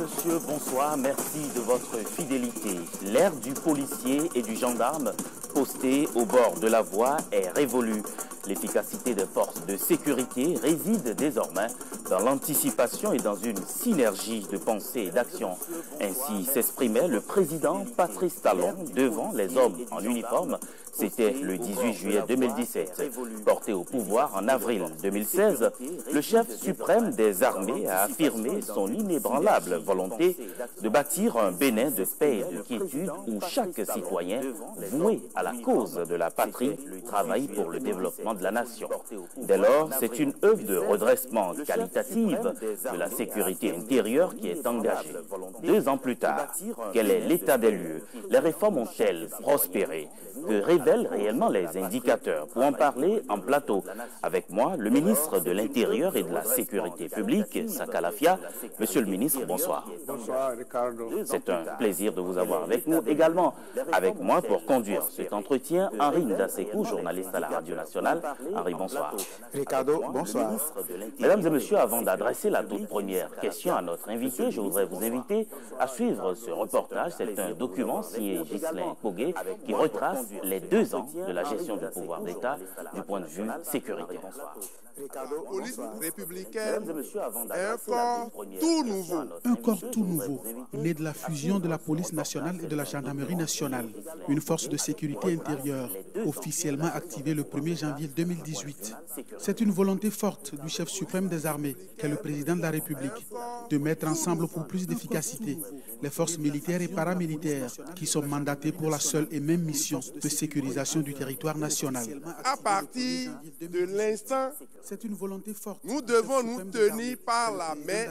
Messieurs, bonsoir. Merci de votre fidélité. L'ère du policier et du gendarme posté au bord de la voie est révolue. L'efficacité des forces de sécurité réside désormais dans l'anticipation et dans une synergie de pensée et d'action. Ainsi s'exprimait le président Patrice Talon devant les hommes en uniforme. C'était le 18 juillet 2017. Porté au pouvoir en avril 2016, le chef suprême des armées a affirmé son inébranlable volonté de bâtir un Bénin de paix et de quiétude où chaque citoyen, voué à la cause de la patrie, travaille pour le développement de la nation. Dès lors, c'est une œuvre de redressement qualitative de la sécurité intérieure qui est engagée. 2 ans plus tard, quel est l'état des lieux? Les réformes ont-elles prospéré? Que révèlent réellement les indicateurs? Pour en parler en plateau avec moi, le ministre de l'Intérieur et de la Sécurité publique, Saka Lafia. Monsieur le ministre, bonsoir. Bonsoir, Ricardo. C'est un plaisir de vous avoir avec nous. Également avec moi pour conduire cet entretien, Henri Ndasekou, journaliste à la Radio Nationale. Henri, bonsoir. Ricardo, bonsoir. Mesdames et messieurs, avant d'adresser la toute première question à notre invité, je voudrais vous inviter à suivre ce reportage. C'est un document signé Ghislain Pogué qui retrace les 2 ans de la gestion du pouvoir d'État du point de vue sécuritaire. La police républicaine est un corps tout nouveau. Un corps tout nouveau, né de la fusion de la police nationale et de la gendarmerie nationale. Une force de sécurité intérieure, officiellement activée le 1er janvier 2018. C'est une volonté forte du chef suprême des armées, qu'est le président de la République, de mettre ensemble pour plus d'efficacité les forces militaires et paramilitaires qui sont mandatées pour la seule et même mission de sécurisation du territoire national. À partir de l'instant, c'est une volonté forte. Nous devons nous tenir par la main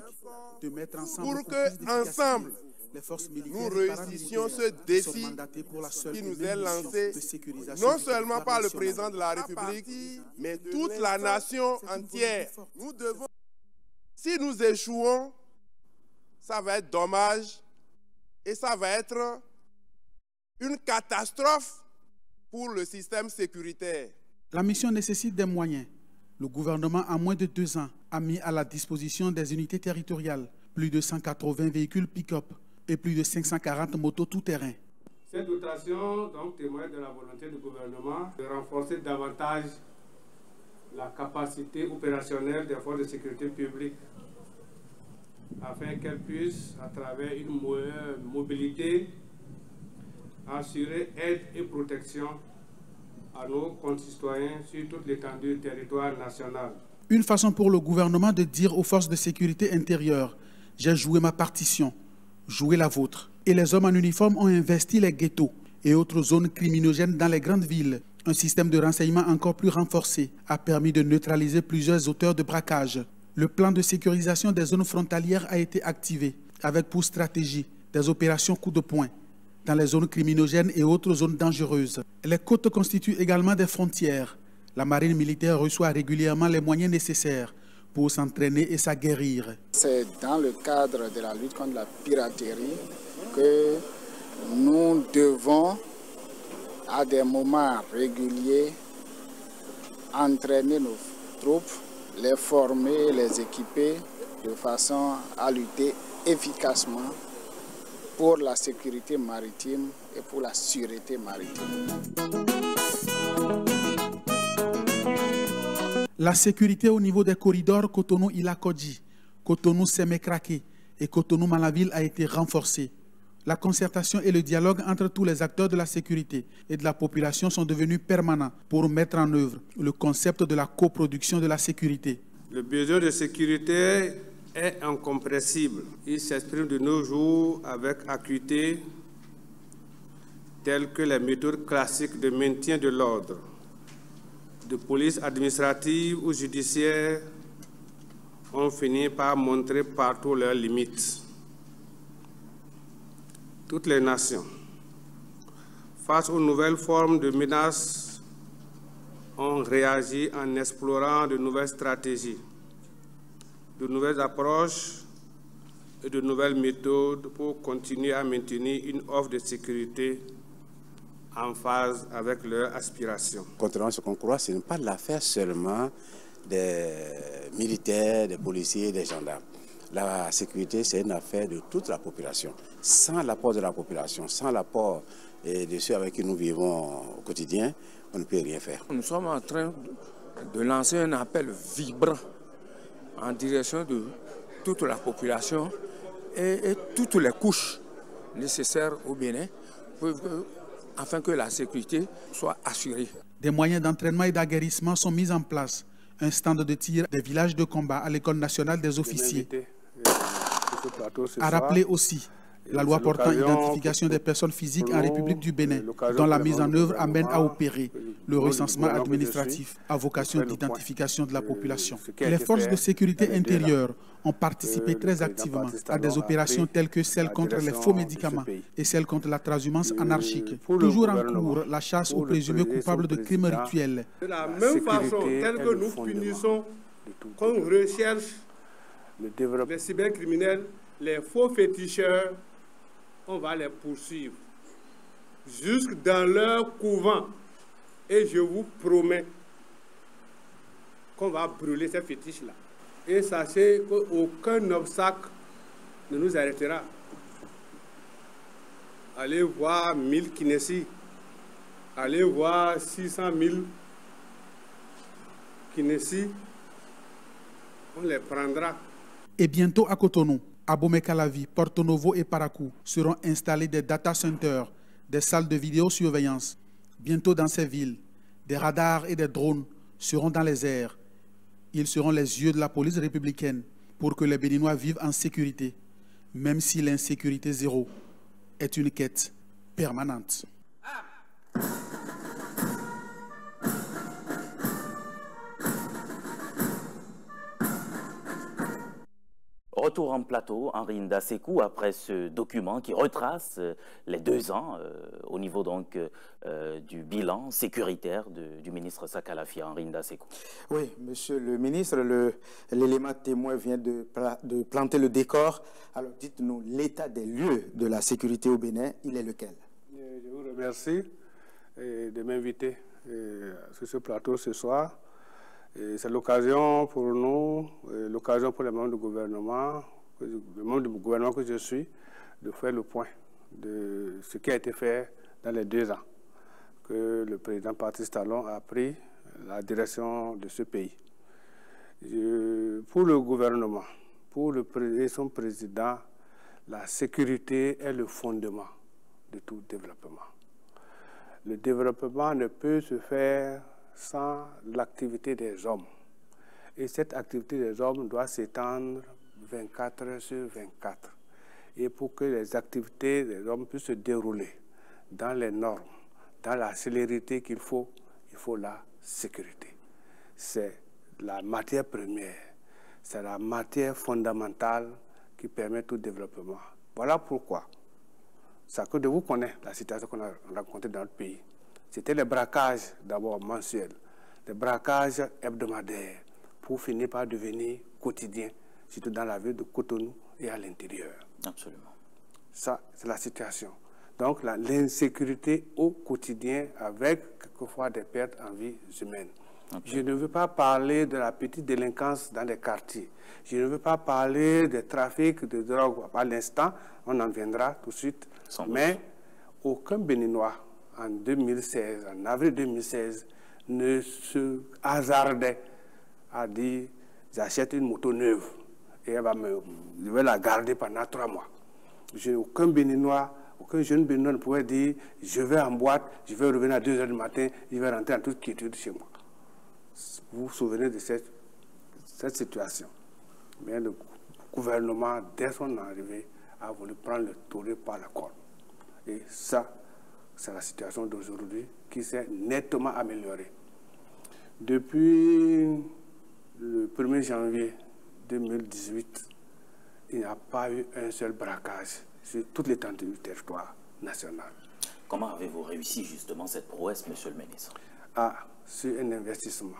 pour que, ensemble, nous réussissions ce défi qui nous est lancé non seulement par le président de la République, mais toute la nation entière. Nous devons, si nous échouons, ça va être dommage et ça va être une catastrophe pour le système sécuritaire. La mission nécessite des moyens. Le gouvernement, en moins de 2 ans, a mis à la disposition des unités territoriales plus de 180 véhicules pick-up et plus de 540 motos tout-terrain. Cette dotation donc, témoigne de la volonté du gouvernement de renforcer davantage la capacité opérationnelle des forces de sécurité publique afin qu'elles puissent, à travers une mobilité, assurer aide et protection à nos concitoyens sur toute l'étendue du territoire national. Une façon pour le gouvernement de dire aux forces de sécurité intérieure « J'ai joué ma partition, jouez la vôtre ». Et les hommes en uniforme ont investi les ghettos et autres zones criminogènes dans les grandes villes. Un système de renseignement encore plus renforcé a permis de neutraliser plusieurs auteurs de braquage. Le plan de sécurisation des zones frontalières a été activé avec pour stratégie des opérations coup de poing dans les zones criminogènes et autres zones dangereuses. Les côtes constituent également des frontières. La marine militaire reçoit régulièrement les moyens nécessaires pour s'entraîner et s'aguerrir. C'est dans le cadre de la lutte contre la piraterie que nous devons, à des moments réguliers, entraîner nos troupes, les former, les équiper de façon à lutter efficacement pour la sécurité maritime et pour la sûreté maritime. La sécurité au niveau des corridors Cotonou-Ilakodji, Cotonou-Sémékraké et Cotonou-Malaville a été renforcée. La concertation et le dialogue entre tous les acteurs de la sécurité et de la population sont devenus permanents pour mettre en œuvre le concept de la coproduction de la sécurité. Le besoin de sécurité est incompressible. Il s'exprime de nos jours avec acuité, telles que les méthodes classiques de maintien de l'ordre, de police administrative ou judiciaire, ont fini par montrer partout leurs limites. Toutes les nations, face aux nouvelles formes de menaces, ont réagi en explorant de nouvelles stratégies, de nouvelles approches et de nouvelles méthodes pour continuer à maintenir une offre de sécurité en phase avec leurs aspirations. Contrairement à ce qu'on croit, ce n'est pas l'affaire seulement des militaires, des policiers, des gendarmes. La sécurité, c'est une affaire de toute la population. Sans l'apport de la population, sans l'apport de ceux avec qui nous vivons au quotidien, on ne peut rien faire. Nous sommes en train de lancer un appel vibrant en direction de toute la population et toutes les couches nécessaires au Bénin afin que la sécurité soit assurée. Des moyens d'entraînement et d'aguerrissement sont mis en place. Un stand de tir des villages de combat à l'École nationale des officiers. A rappelé aussi la loi portant identification des personnes physiques en République du Bénin, dont la mise en œuvre amène à opérer le recensement administratif à vocation d'identification de la population. Les forces de sécurité intérieure ont participé très activement à des opérations telles que celles contre les faux médicaments et celles contre la transhumance anarchique. Toujours en cours, la chasse aux présumés coupables de crimes rituels. De la même façon, telle que nous punissons, qu'on recherche les cybercriminels, les faux féticheurs, on va les poursuivre jusque dans leur couvent. Et je vous promets qu'on va brûler ces fétiches-là. Et sachez qu'aucun obstacle ne nous arrêtera. Allez voir 1000 Kinési, allez voir 600 000 Kinési, on les prendra. Et bientôt à Cotonou, à Bomé-Calavi, Porto Novo et Parakou seront installés des data centers, des salles de vidéosurveillance. Bientôt dans ces villes, des radars et des drones seront dans les airs. Ils seront les yeux de la police républicaine pour que les Béninois vivent en sécurité, même si l'insécurité zéro est une quête permanente. Retour en plateau, Henri Ndasekou, après ce document qui retrace les 2 ans au niveau donc du bilan sécuritaire du ministre Sakalafia, Henri Ndasekou. Oui, monsieur le ministre, l'élément témoin vient de planter le décor. Alors dites-nous, l'état des lieux de la sécurité au Bénin, il est lequel? Je vous remercie de m'inviter sur ce plateau ce soir. C'est l'occasion pour nous, l'occasion pour les membres du gouvernement, que je suis, de faire le point de ce qui a été fait dans les 2 ans que le président Patrice Talon a pris la direction de ce pays. Pour le gouvernement, pour son président, la sécurité est le fondement de tout développement. Le développement ne peut se faire sans l'activité des hommes. Et cette activité des hommes doit s'étendre 24 heures sur 24. Et pour que les activités des hommes puissent se dérouler dans les normes, dans la célérité qu'il faut, il faut la sécurité. C'est la matière première, c'est la matière fondamentale qui permet tout développement. Voilà pourquoi, chacun de vous connaît la situation qu'on a rencontrée dans notre pays. C'était les braquages d'abord mensuels, les braquages hebdomadaires, pour finir par devenir quotidiens, surtout dans la ville de Cotonou et à l'intérieur. Absolument. Ça, c'est la situation. Donc, l'insécurité au quotidien avec quelquefois des pertes en vie humaine. Okay. Je ne veux pas parler de la petite délinquance dans les quartiers. Je ne veux pas parler des trafics de drogue. À l'instant, on en viendra tout de suite. Mais aucun Béninois, en 2016, en avril 2016, ne se hasardait à dire j'achète une moto neuve et je vais la garder pendant 3 mois. Aucun Béninois, aucun jeune Béninois ne pouvait dire je vais en boîte, je vais revenir à 2 h du matin, je vais rentrer en toute quiétude chez moi. Vous vous souvenez de cette situation. Mais le gouvernement, dès son arrivée, a voulu prendre le taureau par la corde. Et ça, c'est la situation d'aujourd'hui qui s'est nettement améliorée. Depuis le 1er janvier 2018, il n'y a pas eu un seul braquage sur toute l'étendue du territoire national. Comment avez-vous réussi justement cette prouesse, monsieur le ministre? Sur un investissement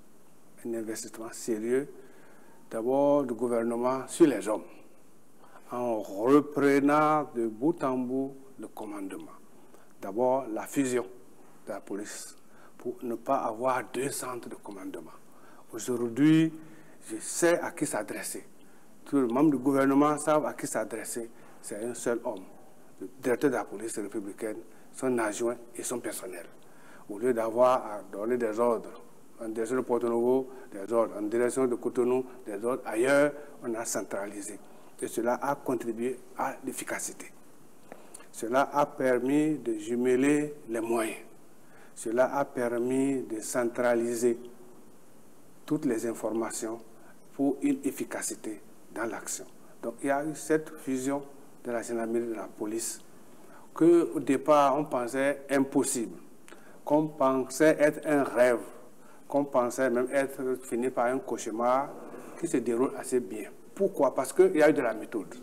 sérieux, d'abord du gouvernement sur les hommes, en reprenant de bout en bout le commandement. D'abord, la fusion de la police pour ne pas avoir 2 centres de commandement. Aujourd'hui, je sais à qui s'adresser. tous les membres du gouvernement savent à qui s'adresser. C'est un seul homme, le directeur de la police républicaine, son adjoint et son personnel. Au lieu d'avoir à donner des ordres, en direction de Porto-Novo, des ordres, en direction de Cotonou, des ordres ailleurs, on a centralisé. Et cela a contribué à l'efficacité. Cela a permis de jumeler les moyens. Cela a permis de centraliser toutes les informations pour une efficacité dans l'action. Donc il y a eu cette fusion de la gendarmerie et de la police qu'au départ on pensait impossible, qu'on pensait être un rêve, qu'on pensait même être fini par un cauchemar qui se déroule assez bien. Pourquoi? Parce qu'il y a eu de la méthode.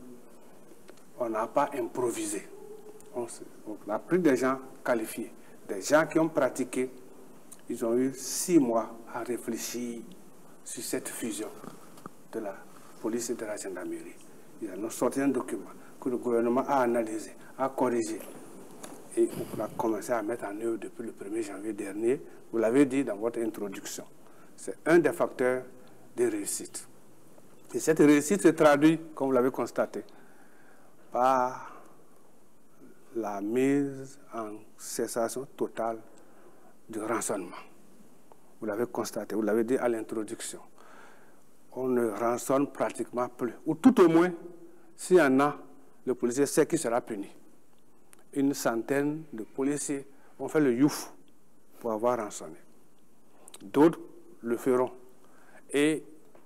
On n'a pas improvisé. On a pris des gens qualifiés, des gens qui ont pratiqué. Ils ont eu 6 mois à réfléchir sur cette fusion de la police et de la gendarmerie. Ils ont sorti un document que le gouvernement a analysé, a corrigé. Et on a commencé à mettre en œuvre depuis le 1er janvier dernier. Vous l'avez dit dans votre introduction. C'est un des facteurs de réussite. Et cette réussite se traduit, comme vous l'avez constaté, par la mise en cessation totale du rançonnement. Vous l'avez constaté, vous l'avez dit à l'introduction. On ne rançonne pratiquement plus. Ou tout au moins, s'il y en a, le policier sait qu'il sera puni. Une centaine de policiers ont fait le youf pour avoir rançonné. D'autres le feront. Et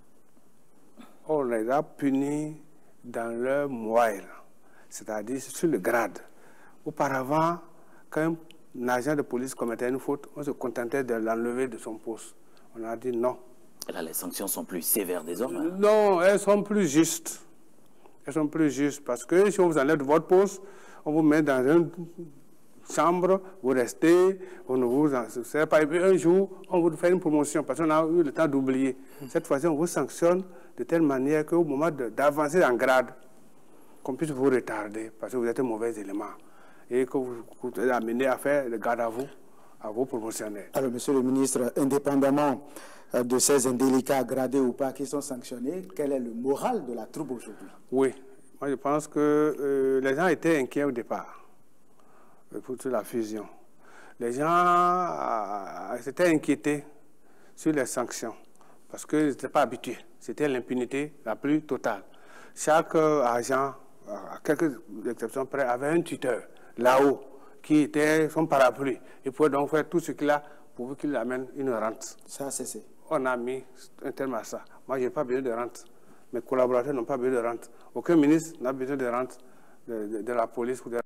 on les a punis dans leur moelle, c'est-à-dire sur le grade. Auparavant, quand un agent de police commettait une faute, on se contentait de l'enlever de son poste. On a dit non. Et là, les sanctions sont plus sévères désormais. Non, elles sont plus justes. Elles sont plus justes parce que si on vous enlève de votre poste, on vous met dans une chambre, vous restez, on ne vous en sert pas. Et puis un jour, on vous fait une promotion parce qu'on a eu le temps d'oublier. Cette fois-ci, on vous sanctionne de telle manière qu'au moment d'avancer en grade, qu'on puisse vous retarder parce que vous êtes un mauvais élément et que vous êtes amené à faire le garde à vos promotionnaires. Alors, monsieur le ministre, indépendamment de ces indélicats gradés ou pas qui sont sanctionnés, quel est le moral de la troupe aujourd'hui? Oui, moi je pense que les gens étaient inquiets au départ pour la fusion. Les gens s'étaient inquiétés sur les sanctions parce qu'ils n'étaient pas habitués. C'était l'impunité la plus totale. Chaque agent, à quelques exceptions près, avait un tuteur là-haut qui était son parapluie. Il pouvait donc faire tout ce qu'il a pour qu'il amène une rente. Ça a cessé. On a mis un terme à ça. Moi, je n'ai pas besoin de rente. Mes collaborateurs n'ont pas besoin de rente. Aucun ministre n'a besoin de rente de la police ou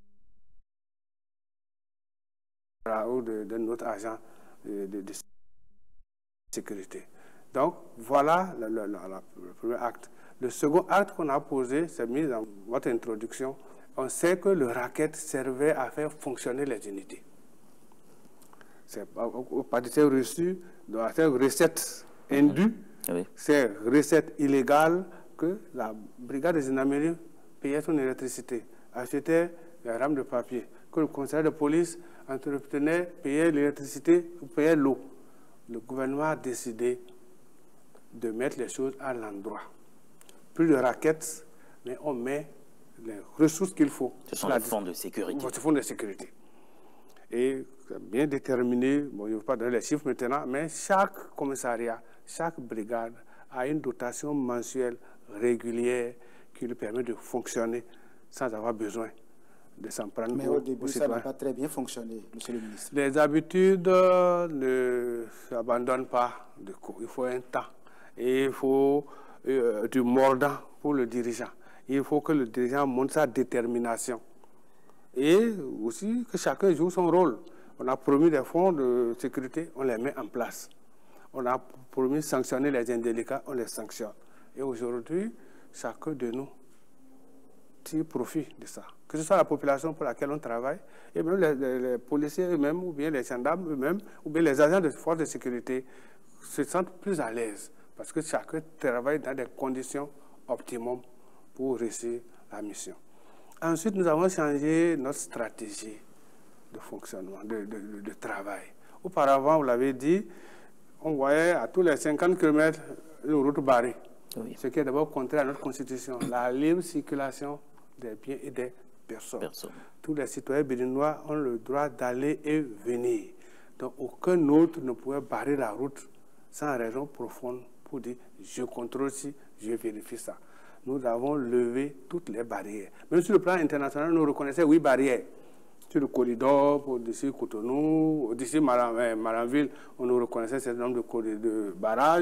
de notre agent de sécurité. Donc, voilà le premier acte. Le second acte qu'on a posé, c'est mis dans votre introduction. On sait que le racket servait à faire fonctionner les unités. C'est par des reçus, dans ces recettes indues, ces recettes illégales que la brigade des gendarmeries payait son électricité, achetait les rames de papier, que le commissariat de police entretenait, payait l'électricité ou payait l'eau. Le gouvernement a décidé de mettre les choses à l'endroit. Plus de raquettes, mais on met les ressources qu'il faut. Ce sont les fonds de sécurité. Ce fonds de sécurité. Et bien déterminé, bon, je ne veux pas donner les chiffres maintenant, mais chaque commissariat, chaque brigade a une dotation mensuelle régulière qui lui permet de fonctionner sans avoir besoin de s'en prendre. Mais au début, ça n'a pas très bien fonctionné, monsieur le ministre. Les habitudes ne s'abandonnent pas de coup. Il faut un temps. Et il faut du mordant pour le dirigeant. Il faut que le dirigeant montre sa détermination. Et aussi que chacun joue son rôle. On a promis des fonds de sécurité, on les met en place. On a promis sanctionner les indélicats, on les sanctionne. Et aujourd'hui, chacun de nous tire profit de ça. Que ce soit la population pour laquelle on travaille, et même les policiers eux-mêmes, ou bien les gendarmes eux-mêmes, ou bien les agents de force de sécurité se sentent plus à l'aise. Parce que chacun travaille dans des conditions optimum pour réussir la mission. Ensuite, nous avons changé notre stratégie de fonctionnement, de travail. Auparavant, vous l'avez dit, on voyait à tous les 50 km une route barrée. Oui. Ce qui est d'abord contraire à notre Constitution, la libre circulation des biens et des personnes. Tous les citoyens béninois ont le droit d'aller et venir. Donc aucun autre ne pouvait barrer la route sans raison profonde pour dire je contrôle ci, je vérifie ça. Nous avons levé toutes les barrières. Même sur le plan international, nous reconnaissons 8 barrières. Sur le corridor, d'ici Cotonou, d'ici Maranville, on nous reconnaissait un certain nombre de barrages.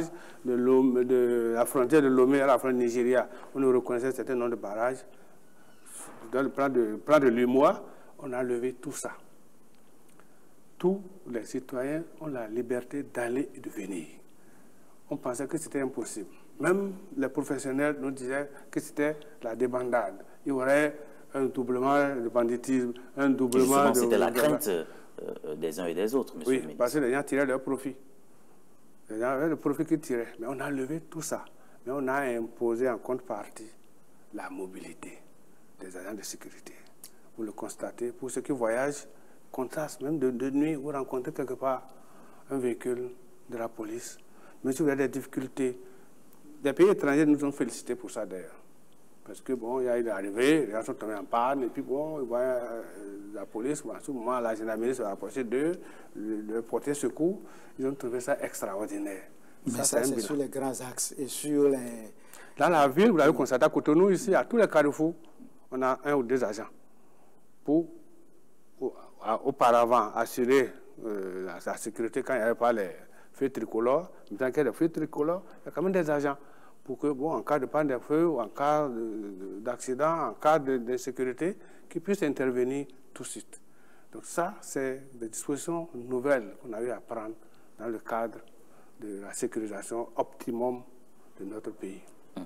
De la frontière de Lomé à la frontière Nigeria, on nous reconnaissait un certain nombre de barrages. Dans le plan de l'UMOA, on a levé tout ça. Tous les citoyens ont la liberté d'aller et de venir. On pensait que c'était impossible. Même les professionnels nous disaient que c'était la débandade. Il y aurait un doublement de banditisme, un doublement de... C'était la crainte des uns et des autres, monsieur le ministre. Parce que les gens tiraient leur profit. Les gens avaient le profit qu'ils tiraient. Mais on a levé tout ça. Mais on a imposé en contrepartie la mobilité des agents de sécurité. Vous le constatez, pour ceux qui voyagent, contraste même de nuit, vous rencontrez quelque part un véhicule de la police. Mais si vous avez des difficultés, des pays étrangers nous ont félicités pour ça d'ailleurs. Parce que bon, il est arrivé, les gens sont tombés en panne, et puis bon, ils voient la police, bon, à ce moment, la gendarmerie se rapprochait d'eux, leur porter secours, ils ont trouvé ça extraordinaire. Mais ça c'est sur les grands axes et sur les... Dans la ville, vous l'avez constaté à Cotonou, ici, à tous les carrefours, on a 1 ou 2 agents pour auparavant assurer la sécurité quand il n'y avait pas les feux tricolores. Maintenant qu'il y a des feux tricolores, il y a quand même des agents pour que, bon, en cas de panne de feu, ou en cas d'accident, en cas d'insécurité, qu'ils puissent intervenir tout de suite. Donc ça, c'est des dispositions nouvelles qu'on a eu à prendre dans le cadre de la sécurisation optimum de notre pays.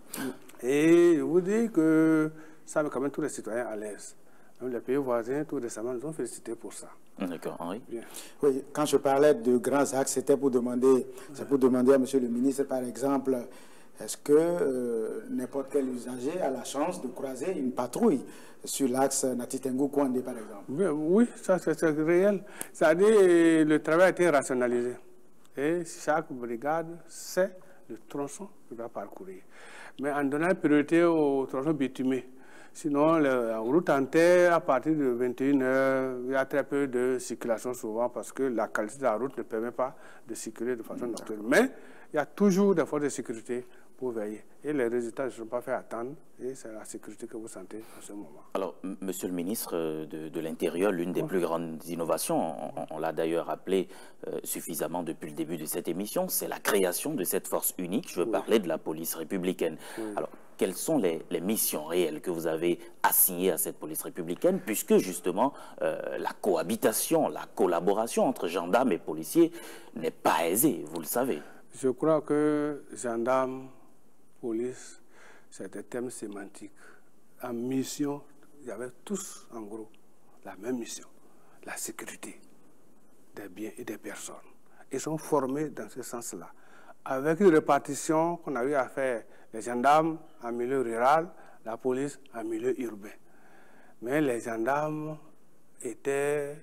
Et je vous dis que ça met quand même tous les citoyens à l'aise. Même les pays voisins, tout récemment, nous ont félicité pour ça. D'accord, Henri. Bien. Oui, quand je parlais de grands axes, c'était pour demander, à Monsieur le ministre, par exemple, est-ce que n'importe quel usager a la chance de croiser une patrouille sur l'axe Natitengu-Kouandé, par exemple? Bien, oui, ça c'est réel. C'est-à-dire le travail a été rationalisé. Et chaque brigade sait le tronçon qu'il va parcourir. Mais en donnant priorité au tronçon bitumé. Sinon, en route en terre, à partir de 21h, il y a très peu de circulation souvent parce que la qualité de la route ne permet pas de circuler de façon nocturne. Mais il y a toujours des forces de sécurité pour veiller. Et les résultats ne sont pas fait attendre et c'est la sécurité que vous sentez en ce moment. Alors, monsieur le ministre de l'Intérieur, l'une des plus grandes innovations, on l'a d'ailleurs rappelé suffisamment depuis le début de cette émission, c'est la création de cette force unique. Je veux parler de la police républicaine. Alors, quelles sont les missions réelles que vous avez assignées à cette police républicaine, puisque justement la cohabitation, la collaboration entre gendarmes et policiers n'est pas aisée, vous le savez. Je crois que gendarmes, police, c'est des termes sémantiques. En mission, il y avait tous, en gros, la même mission, la sécurité des biens et des personnes. Ils sont formés dans ce sens-là. Avec une répartition qu'on a eu à faire, les gendarmes en milieu rural, la police en milieu urbain. Mais les gendarmes étaient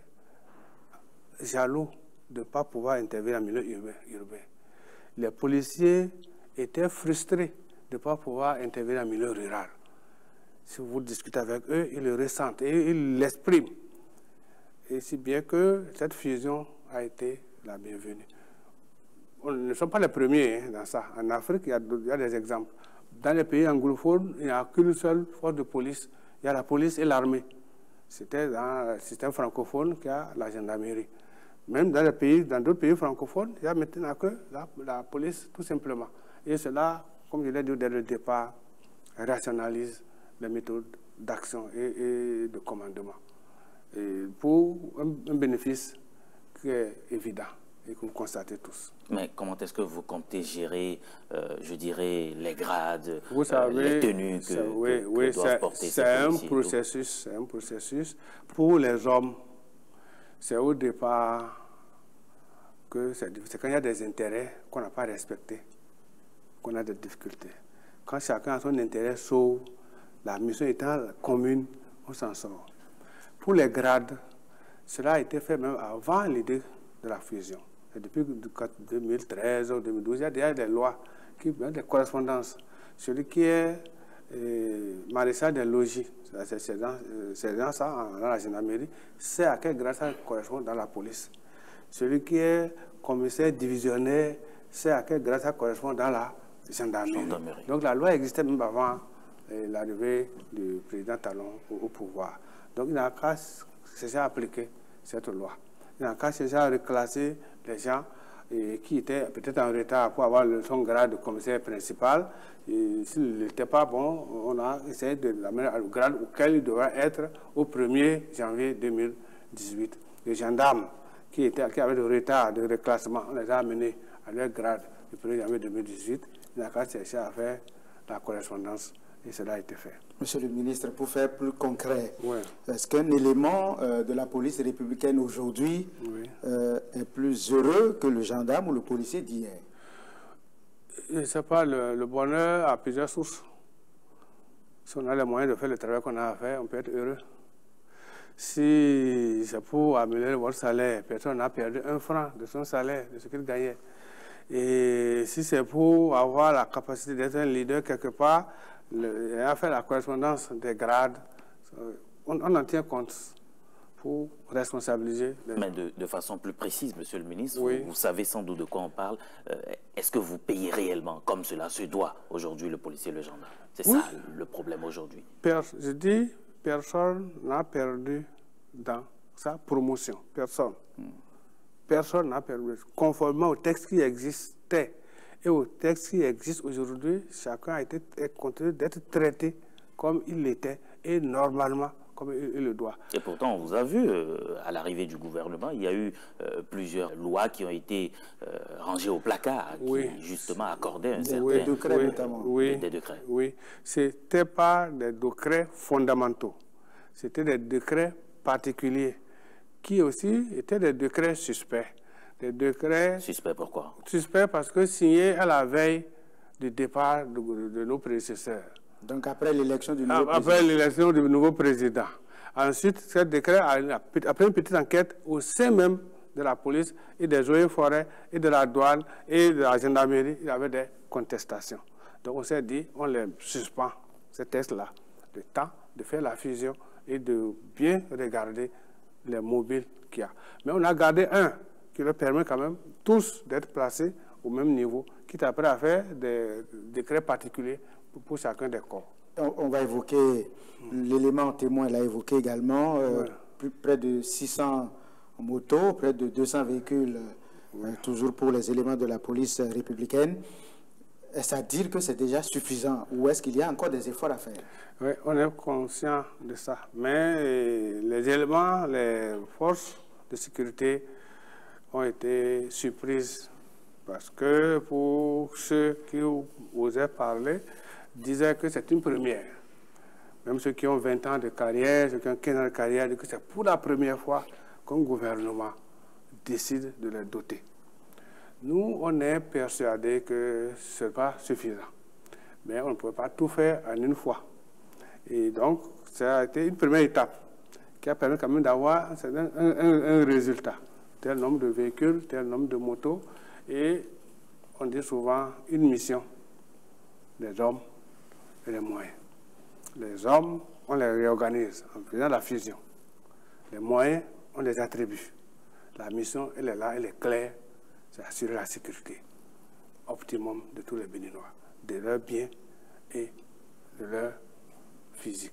jaloux de ne pas pouvoir intervenir en milieu urbain. Les policiers étaient frustrés de ne pas pouvoir intervenir en milieu rural. Si vous discutez avec eux, ils le ressentent et ils l'expriment. Et si bien que cette fusion a été la bienvenue. On ne sommes pas les premiers dans ça. En Afrique, il y a des exemples. Dans les pays anglophones, il n'y a qu'une seule force de police. Il y a la police et l'armée. C'était dans le système francophone qu'il y a la gendarmerie. Même dans d'autres pays francophones, il n'y a maintenant que la police, tout simplement. Et cela, comme je l'ai dit dès le départ, rationalise les méthodes d'action et de commandement. Et pour un bénéfice qui est évident et que vous constatez tous. Mais comment est-ce que vous comptez gérer, je dirais, les grades, vous savez, les tenues que doivent porter ces policiers? C'est un processus. Pour les hommes, c'est au départ que c'est quand il y a des intérêts qu'on n'a pas respectés, qu'on a des difficultés. Quand chacun a son intérêt sauf la mission étant commune, on s'en sort. Pour les grades, cela a été fait même avant l'idée de la fusion. Et depuis 2013 ou 2012, il y a déjà des lois, des correspondances celui qui est maréchal des logis, c'est dans ça, dans la gendarmerie, c'est à quel grade ça correspond dans la police. Celui qui est commissaire divisionnaire, c'est à quel grade ça correspond dans la gendarmerie. Donc la loi existait même avant l'arrivée du président Talon au pouvoir. Donc il n'a qu'à chercher à appliquer cette loi. Il n'a qu'à chercher à reclasser les gens qui étaient peut-être en retard pour avoir son grade de commissaire principal. S'il n'était pas bon, on a essayé de l'amener au grade auquel il devrait être au 1er janvier 2018. Les gendarmes qui avaient le retard de reclassement, on les a amenés à leur grade du 1er janvier 2018. Il n'a qu'à chercher à faire la correspondance et cela a été fait. Monsieur le ministre, pour faire plus concret, oui. Est-ce qu'un élément de la police républicaine aujourd'hui est plus heureux que le gendarme ou le policier d'hier? Je ne sais pas, le bonheur a plusieurs sources. Si on a les moyens de faire le travail qu'on a à faire, on peut être heureux. Si c'est pour améliorer votre salaire, personne n'a perdu 1 franc de son salaire, de ce qu'il gagnait. Et si c'est pour avoir la capacité d'être un leader quelque part, à faire la correspondance des grades, on en tient compte pour responsabiliser. Mais de façon plus précise, monsieur le ministre, oui. vous savez sans doute de quoi on parle. Est-ce que vous payez réellement, comme cela se doit aujourd'hui, le policier et le gendarme? C'est oui. Ça le problème aujourd'hui. Je dis, personne n'a perdu dans sa promotion. Personne. Personne n'a perdu. Conformément au texte qui existait et au texte qui existe aujourd'hui, chacun a été continué d'être traité comme il l'était et normalement comme il le doit. Et pourtant, on vous a vu, à l'arrivée du gouvernement, il y a eu plusieurs lois qui ont été rangées au placard, oui. qui justement accordaient un certain... Des décrets notamment. Oui, des décrets. Oui, ce n'était pas des décrets fondamentaux, c'était des décrets particuliers, qui aussi étaient des décrets suspects. Des décrets... Suspects pourquoi? Suspects parce que signés à la veille du départ de nos prédécesseurs. Donc après l'élection du nouveau président. Après l'élection du nouveau président. Ensuite, ce décret, après une petite enquête au sein même de la police et des eaux et forêts et de la douane et de la gendarmerie, il y avait des contestations. Donc on s'est dit, on les suspend, ces tests-là, le temps de faire la fusion et de bien regarder les mobiles qu'il y a. Mais on a gardé un qui leur permet quand même tous d'être placés au même niveau, quitte après à faire des décrets particuliers pour chacun des corps. On va évoquer l'élément témoin, l'a évoqué également, près de 600 motos, près de 200 véhicules, toujours pour les éléments de la police républicaine. Est-ce à dire que c'est déjà suffisant ou est-ce qu'il y a encore des efforts à faire? Oui, on est conscient de ça. Mais les éléments, les forces de sécurité ont été surprises parce que pour ceux qui osaient parler, disaient que c'est une première. Même ceux qui ont 20 ans de carrière, ceux qui ont 15 ans de carrière, disent que c'est pour la première fois qu'un gouvernement décide de les doter. Nous, on est persuadés que ce n'est pas suffisant. Mais on ne peut pas tout faire en une fois. Et donc, ça a été une première étape qui a permis quand même d'avoir un résultat. Tel nombre de véhicules, tel nombre de motos, et on dit souvent une mission des hommes et des moyens. Les hommes, on les réorganise en faisant la fusion. Les moyens, on les attribue. La mission, elle est là, elle est claire, c'est assurer la sécurité optimum de tous les Béninois, de leurs biens et de leur physique.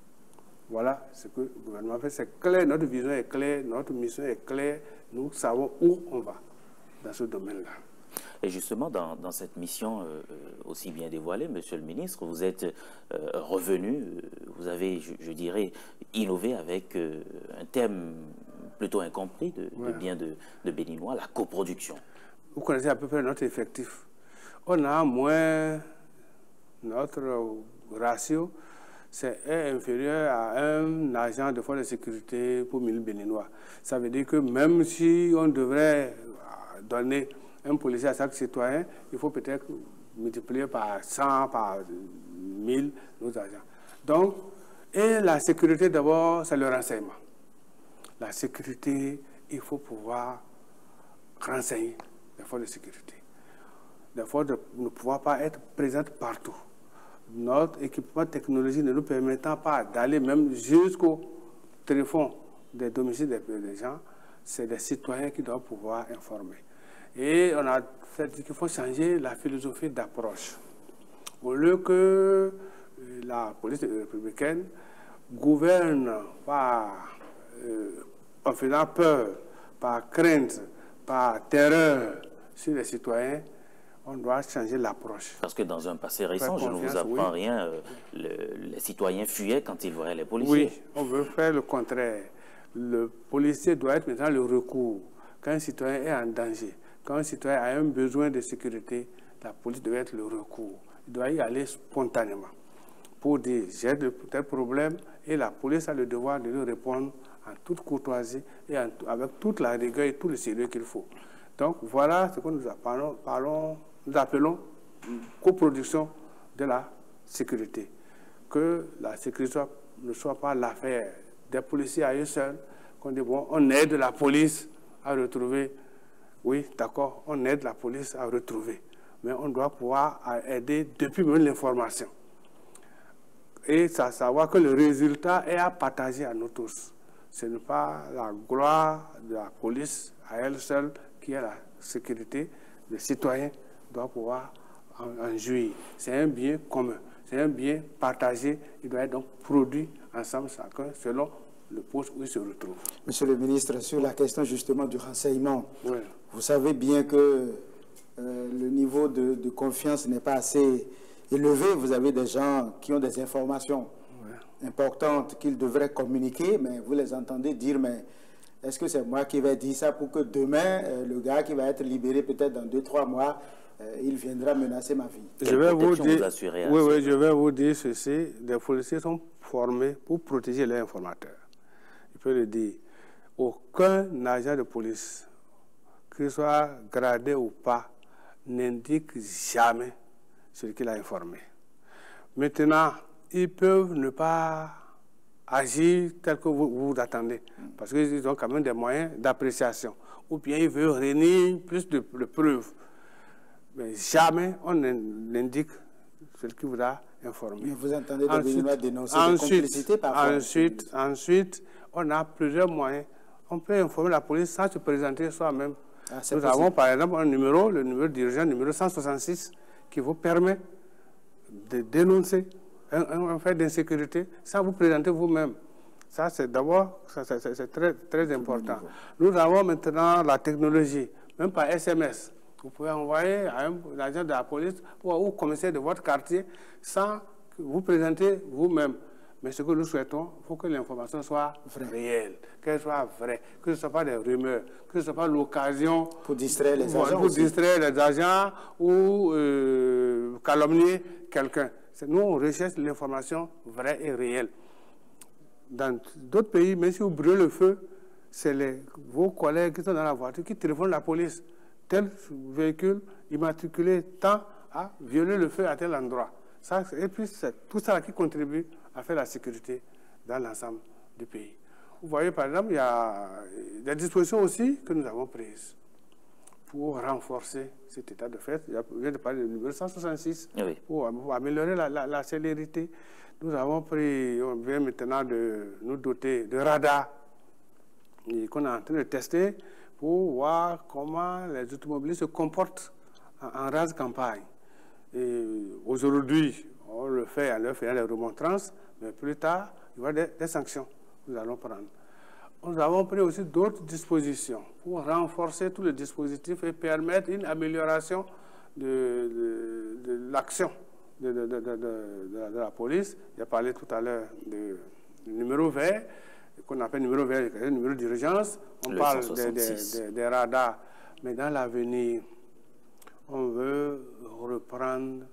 Voilà ce que le gouvernement fait. C'est clair, notre vision est claire, notre mission est claire. Nous savons où on va dans ce domaine-là. Et justement, dans cette mission aussi bien dévoilée, monsieur le ministre, vous êtes revenu, vous avez, je dirais, innové avec un thème plutôt incompris de bien de Béninois, la coproduction. Vous connaissez à peu près notre effectif. On a moins, notre ratio, c'est inférieur à un agent de force de sécurité pour 1000 Béninois. Ça veut dire que même si on devrait donner un policier à chaque citoyen, il faut peut-être multiplier par 100, par 1000 nos agents. Donc, et la sécurité d'abord, c'est le renseignement. La sécurité, il faut pouvoir renseigner les forces de sécurité. Les forces ne pouvoir pas être présentes partout. notre équipement technologique ne nous permettant pas d'aller même jusqu'au téléphone des domiciles des gens, c'est les citoyens qui doivent pouvoir informer. Et on a fait qu'il faut changer la philosophie d'approche. Au lieu que la police républicaine gouverne en faisant peur, par crainte, par terreur sur les citoyens, on doit changer l'approche. Parce que dans un passé récent, je ne vous apprends rien, les citoyens fuyaient quand ils voyaient les policiers. Oui, on veut faire le contraire. Le policier doit être maintenant le recours. Quand un citoyen est en danger, quand un citoyen a un besoin de sécurité, la police doit être le recours. Il doit y aller spontanément pour dire j'ai de tels problèmes et la police a le devoir de lui répondre en toute courtoisie et avec toute la rigueur et tout le sérieux qu'il faut. Donc voilà ce que nous appelons coproduction de la sécurité. Que la sécurité ne soit pas l'affaire des policiers à eux seuls, qu'on dit bon, on aide la police à retrouver. Oui, d'accord, on aide la police à retrouver. Mais on doit pouvoir aider depuis même l'information. Et savoir que le résultat est à partager à nous tous. Ce n'est pas la gloire de la police à elle seule qui est la sécurité. Les citoyens doivent pouvoir en jouir. C'est un bien commun, c'est un bien partagé. Il doit être donc produit ensemble, chacun, selon le poste où il se retrouve. Monsieur le ministre, sur la question justement du renseignement, oui. Vous savez bien que le niveau de confiance n'est pas assez élevé. Vous avez des gens qui ont des informations importantes qu'ils devraient communiquer, mais vous les entendez dire, mais est-ce que c'est moi qui vais dire ça pour que demain, le gars qui va être libéré peut-être dans 2-3 mois, il viendra menacer ma vie? Je vais vous dire, je vais vous dire ceci, les policiers sont formés pour protéger les informateurs. Je peux le dire, aucun agent de police, qu'il soit gradé ou pas, n'indique jamais ce qu'il a informé. Maintenant, ils peuvent ne pas agir tel que vous attendez, parce qu'ils ont quand même des moyens d'appréciation. Ou bien ils veulent réunir plus de preuves. Mais jamais on n'indique ce qui vous a informé. Mais vous entendez de dénoncer des complicités parfois? Ensuite, on a plusieurs moyens. On peut informer la police sans se présenter soi-même. Nous avons par exemple un numéro, le numéro d'urgence, numéro 166, qui vous permet de dénoncer un fait d'insécurité sans vous présenter vous-même. Ça, c'est d'abord, c'est très, très important. Nous avons maintenant la technologie, même par SMS. Vous pouvez envoyer à un agent de la police ou au commissaire de votre quartier sans vous présenter vous-même. Mais ce que nous souhaitons, il faut que l'information soit réelle, qu'elle soit vraie, que ce ne soit pas des rumeurs, que ce ne soit pas l'occasion pour distraire les agents, ou calomnier quelqu'un. Nous, on recherche l'information vraie et réelle. Dans d'autres pays, même si vous brûlez le feu, c'est vos collègues qui sont dans la voiture qui téléphonent la police. Tel véhicule immatriculé tant à violer le feu à tel endroit. Et puis, c'est tout ça qui contribue à faire la sécurité dans l'ensemble du pays. Vous voyez, par exemple, il y a des dispositions aussi que nous avons prises pour renforcer cet état de fait. Je viens de parler du numéro 166, oui, pour améliorer la célérité. Nous avons pris, on vient maintenant de nous doter de radars qu'on est en train de tester pour voir comment les automobilistes se comportent en rase campagne. Aujourd'hui, on le fait en leur faisant les remontrances, mais plus tard, il y aura des sanctions que nous allons prendre. Nous avons pris aussi d'autres dispositions pour renforcer tout le dispositif et permettre une amélioration de l'action de la police. J'ai parlé tout à l'heure du numéro vert, qu'on appelle numéro vert, le numéro d'urgence. On parle des radars, mais dans l'avenir, on veut reprendre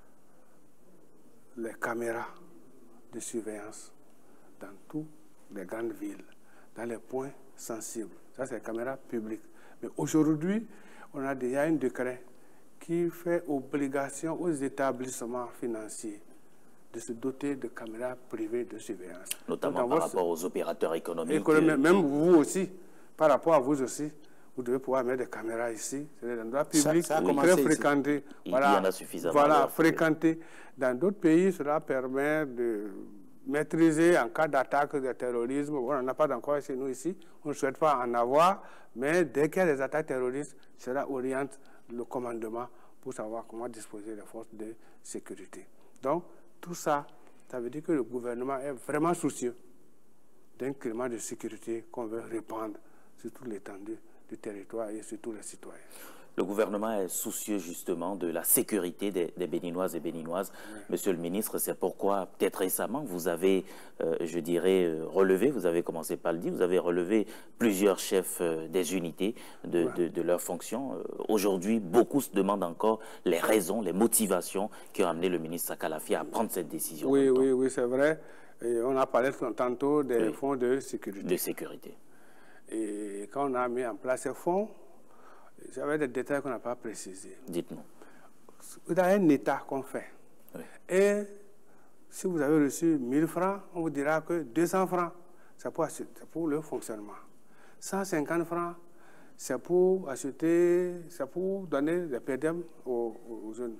les caméras de surveillance dans toutes les grandes villes, dans les points sensibles. Ça, c'est les caméras publiques. Mais aujourd'hui, on a déjà un décret qui fait obligation aux établissements financiers de se doter de caméras privées de surveillance. Notamment par rapport aux opérateurs économiques. Même vous aussi, par rapport à vous aussi, vous devez pouvoir mettre des caméras ici. C'est des endroits publics très fréquentés. Voilà, il y en a suffisamment. Voilà, fréquentés. Dans d'autres pays, cela permet de maîtriser en cas d'attaque de terrorisme. On n'en a pas encore chez nous ici. On ne souhaite pas en avoir. Mais dès qu'il y a des attaques terroristes, cela oriente le commandement pour savoir comment disposer des forces de sécurité. Donc, tout ça, ça veut dire que le gouvernement est vraiment soucieux d'un climat de sécurité qu'on veut répandre sur toute l'étendue du territoire et sur tous les citoyens. Le gouvernement est soucieux justement de la sécurité des Béninoises et Béninoises. Oui. Monsieur le ministre, c'est pourquoi peut-être récemment vous avez, je dirais, relevé, vous avez commencé par le dire, vous avez relevé plusieurs chefs des unités de leurs fonctions. Aujourd'hui, beaucoup se demandent encore les raisons, les motivations qui ont amené le ministre Sakalafi à prendre cette décision. Oui, c'est vrai. Et on a parlé tantôt des fonds de sécurité. Et quand on a mis en place ces fonds, j'avais des détails qu'on n'a pas précisés. Dites-nous. Vous avez un état qu'on fait. Oui. Et si vous avez reçu 1000 francs, on vous dira que 200 francs, c'est pour le fonctionnement. 150 francs, c'est pour acheter, c'est pour donner des PDM aux jeunes.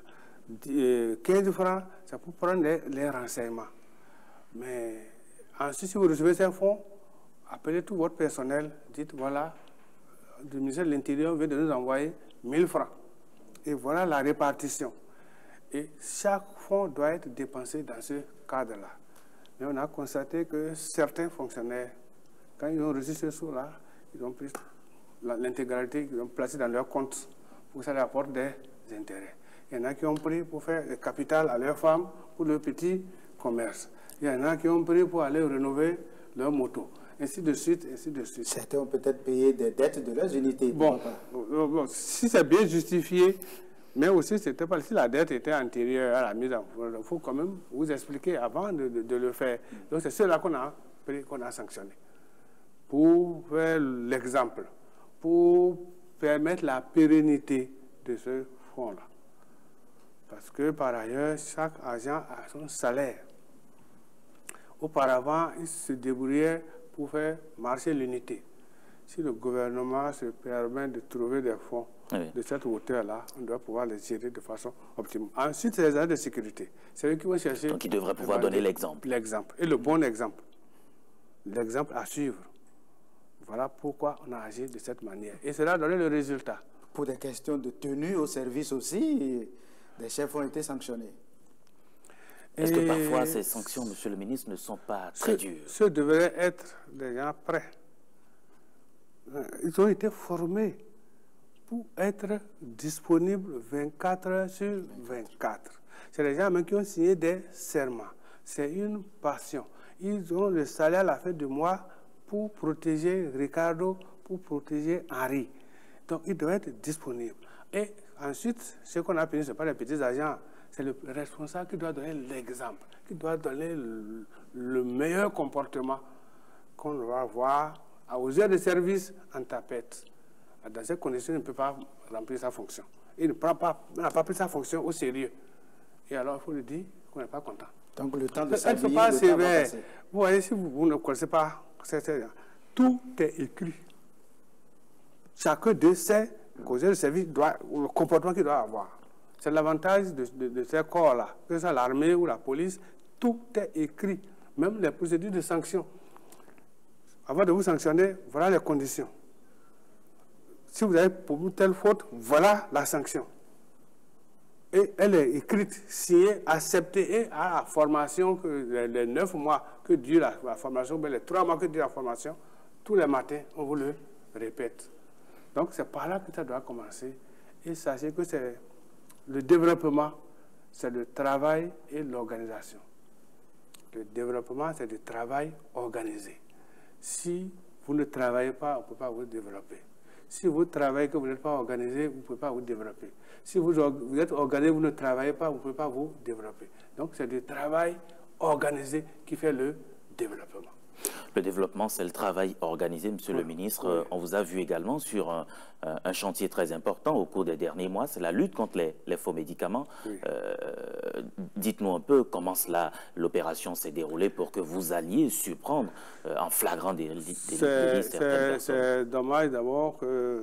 15 francs, c'est pour prendre les renseignements. Mais ensuite, si vous recevez ces fonds, appelez tout votre personnel, dites voilà, le ministère de l'Intérieur vient de nous envoyer 1000 francs. Et voilà la répartition. Et chaque fonds doit être dépensé dans ce cadre-là. Mais on a constaté que certains fonctionnaires, quand ils ont reçu ce sous-là, ils ont pris l'intégralité, ils ont placé dans leur compte pour que ça leur apporte des intérêts. Il y en a qui ont pris pour faire le capital à leurs femmes pour le petit commerce. Il y en a qui ont pris pour aller rénover leur moto. Ainsi de suite, ainsi de suite. Certains ont peut-être payé des dettes de leurs unités. Bon, si c'est bien justifié, mais aussi c'était pas si la dette était antérieure à la mise en œuvre. Il faut quand même vous expliquer avant de le faire. Donc c'est cela qu'on a sanctionné. Pour faire l'exemple, pour permettre la pérennité de ce fonds-là. Parce que par ailleurs, chaque agent a son salaire. Auparavant, il se débrouillait pour faire marcher l'unité. Si le gouvernement se permet de trouver des fonds de cette hauteur-là, on doit pouvoir les gérer de façon optimale. Ensuite, c'est les agents de sécurité. C'est eux qui vont chercher... Donc, ils devraient pouvoir donner l'exemple. L'exemple. Et le bon exemple. L'exemple à suivre. Voilà pourquoi on a agi de cette manière. Et cela a donné le résultat. Pour des questions de tenue au service aussi, des chefs ont été sanctionnés. Est-ce que parfois ces sanctions, monsieur le ministre, ne sont pas très dures? Ceux devraient être des gens prêts. Ils ont été formés pour être disponibles 24 heures sur 24. C'est des gens même qui ont signé des serments. C'est une passion. Ils ont le salaire à la fin du mois pour protéger Ricardo, pour protéger Henri. Donc, ils doivent être disponibles. Et ensuite, ce qu'on a appelé, ce n'est pas les petits agents. C'est le responsable qui doit donner l'exemple, qui doit donner le meilleur comportement qu'on doit avoir aux heures de service en tapette. Dans ces conditions, il ne peut pas remplir sa fonction. Il n'a pas pris sa fonction au sérieux. Et alors, il faut lui dire qu'on n'est pas content. Donc, le temps de s'habiller, le temps va passer. Vous voyez, si vous ne connaissez pas, tout est écrit. Chacun de sait qu'aux heures de service, le comportement qu'il doit avoir. C'est l'avantage de ces corps-là, que ce soit l'armée ou la police, tout est écrit, même les procédures de sanction. Avant de vous sanctionner, voilà les conditions. Si vous avez pour vous telle faute, voilà la sanction. Et elle est écrite, signée, acceptée et à la formation, que les 9 mois que dure la formation, les 3 mois que dure la formation, tous les matins, on vous le répète. Donc c'est par là que ça doit commencer. Et sachez que c'est le développement, c'est le travail et l'organisation. Le développement, c'est le travail organisé. Si vous ne travaillez pas, on ne peut pas vous développer. Si vous travaillez que vous n'êtes pas organisé, vous ne pouvez pas vous développer. Si vous êtes organisé, vous ne travaillez pas, vous ne pouvez pas vous développer. Donc c'est le travail organisé qui fait le développement. Le développement, c'est le travail organisé, monsieur le ministre. Oui. On vous a vu également sur un chantier très important au cours des derniers mois, c'est la lutte contre les faux médicaments. Oui. Dites-nous un peu comment l'opération s'est déroulée pour que vous alliez surprendre en flagrant des certaines personnes. C'est dommage d'abord que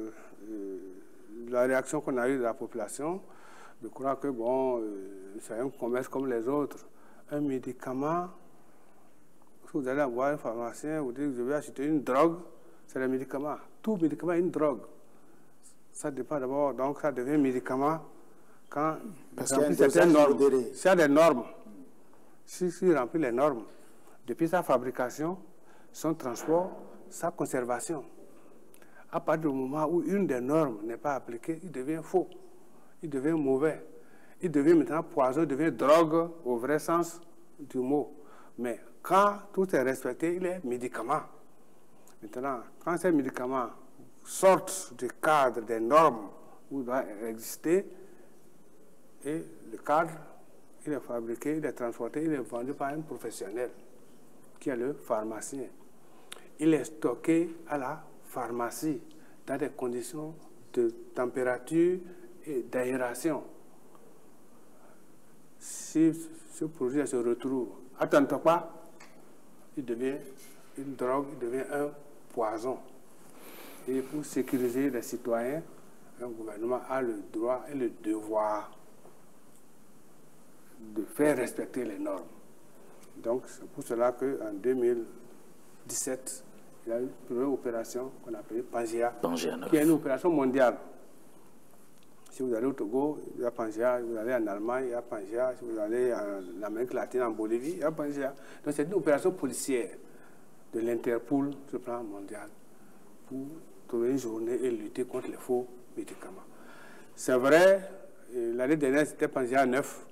la réaction qu'on a eue de la population, je crois que bon, c'est un commerce comme les autres. Un médicament, si vous allez voir un pharmacien, vous dites que je vais acheter une drogue, c'est le médicament. Tout médicament est une drogue. Ça dépend d'abord, donc ça devient médicament quand il remplit certaines normes. S'il y a des normes, s'il remplit les normes, depuis sa fabrication, son transport, sa conservation. À partir du moment où une des normes n'est pas appliquée, il devient faux, il devient mauvais, il devient maintenant poison, il devient drogue au vrai sens du mot. Mais quand tout est respecté, il est médicament. Maintenant, quand ces médicaments sortent du cadre des normes où il doit exister, et le cadre, il est fabriqué, il est transporté, il est vendu par un professionnel, qui est le pharmacien. Il est stocké à la pharmacie, dans des conditions de température et d'aération. Si ce produit se retrouve à Tantokpa, il devient une drogue, il devient un poison. Et pour sécuriser les citoyens, un gouvernement a le droit et le devoir de faire respecter les normes. Donc c'est pour cela qu'en 2017, il y a eu une première opération qu'on a appelée Pangea, qui est une opération mondiale. Si vous allez au Togo, il y a Pangea. Si vous allez en Allemagne, il y a Pangea. Si vous allez en Amérique latine, en Bolivie, il y a Pangea. Donc c'est une opération policière de l'Interpol sur le plan mondial pour trouver une journée et lutter contre les faux médicaments. C'est vrai, l'année dernière, c'était Pangea 9.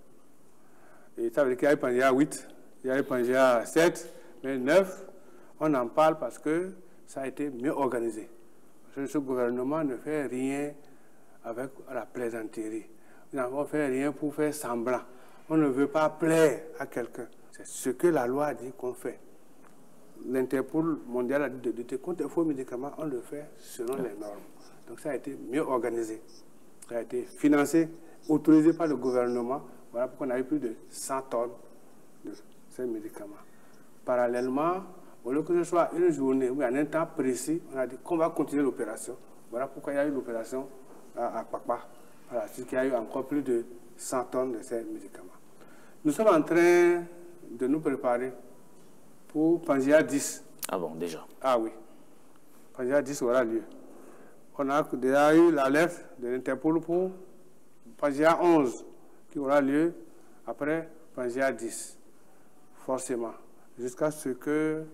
Et ça veut dire qu'il y a eu Pangea 8, il y a eu Pangea 7, mais 9, on en parle parce que ça a été mieux organisé. Parce que ce gouvernement ne fait rien avec la plaisanterie. Nous n'avons fait rien pour faire semblant. On ne veut pas plaire à quelqu'un. C'est ce que la loi a dit qu'on fait. L'Interpol mondial a dit de lutter contre les faux médicaments, on le fait selon les normes. Donc ça a été mieux organisé. Ça a été financé, autorisé par le gouvernement. Voilà pourquoi on a eu plus de 100 tonnes de ces médicaments. Parallèlement, au lieu que ce soit une journée où il y a un temps précis, on a dit qu'on va continuer l'opération. Voilà pourquoi il y a eu l'opération à Papa. Voilà, c'est qu'il y a eu encore plus de 100 tonnes de ces médicaments. Nous sommes en train de nous préparer pour Pangea 10. Ah bon, déjà? Ah oui. Pangea 10 aura lieu. On a déjà eu l'alerte de l'Interpol pour Pangea 11, qui aura lieu après Pangea 10, forcément, jusqu'à ce que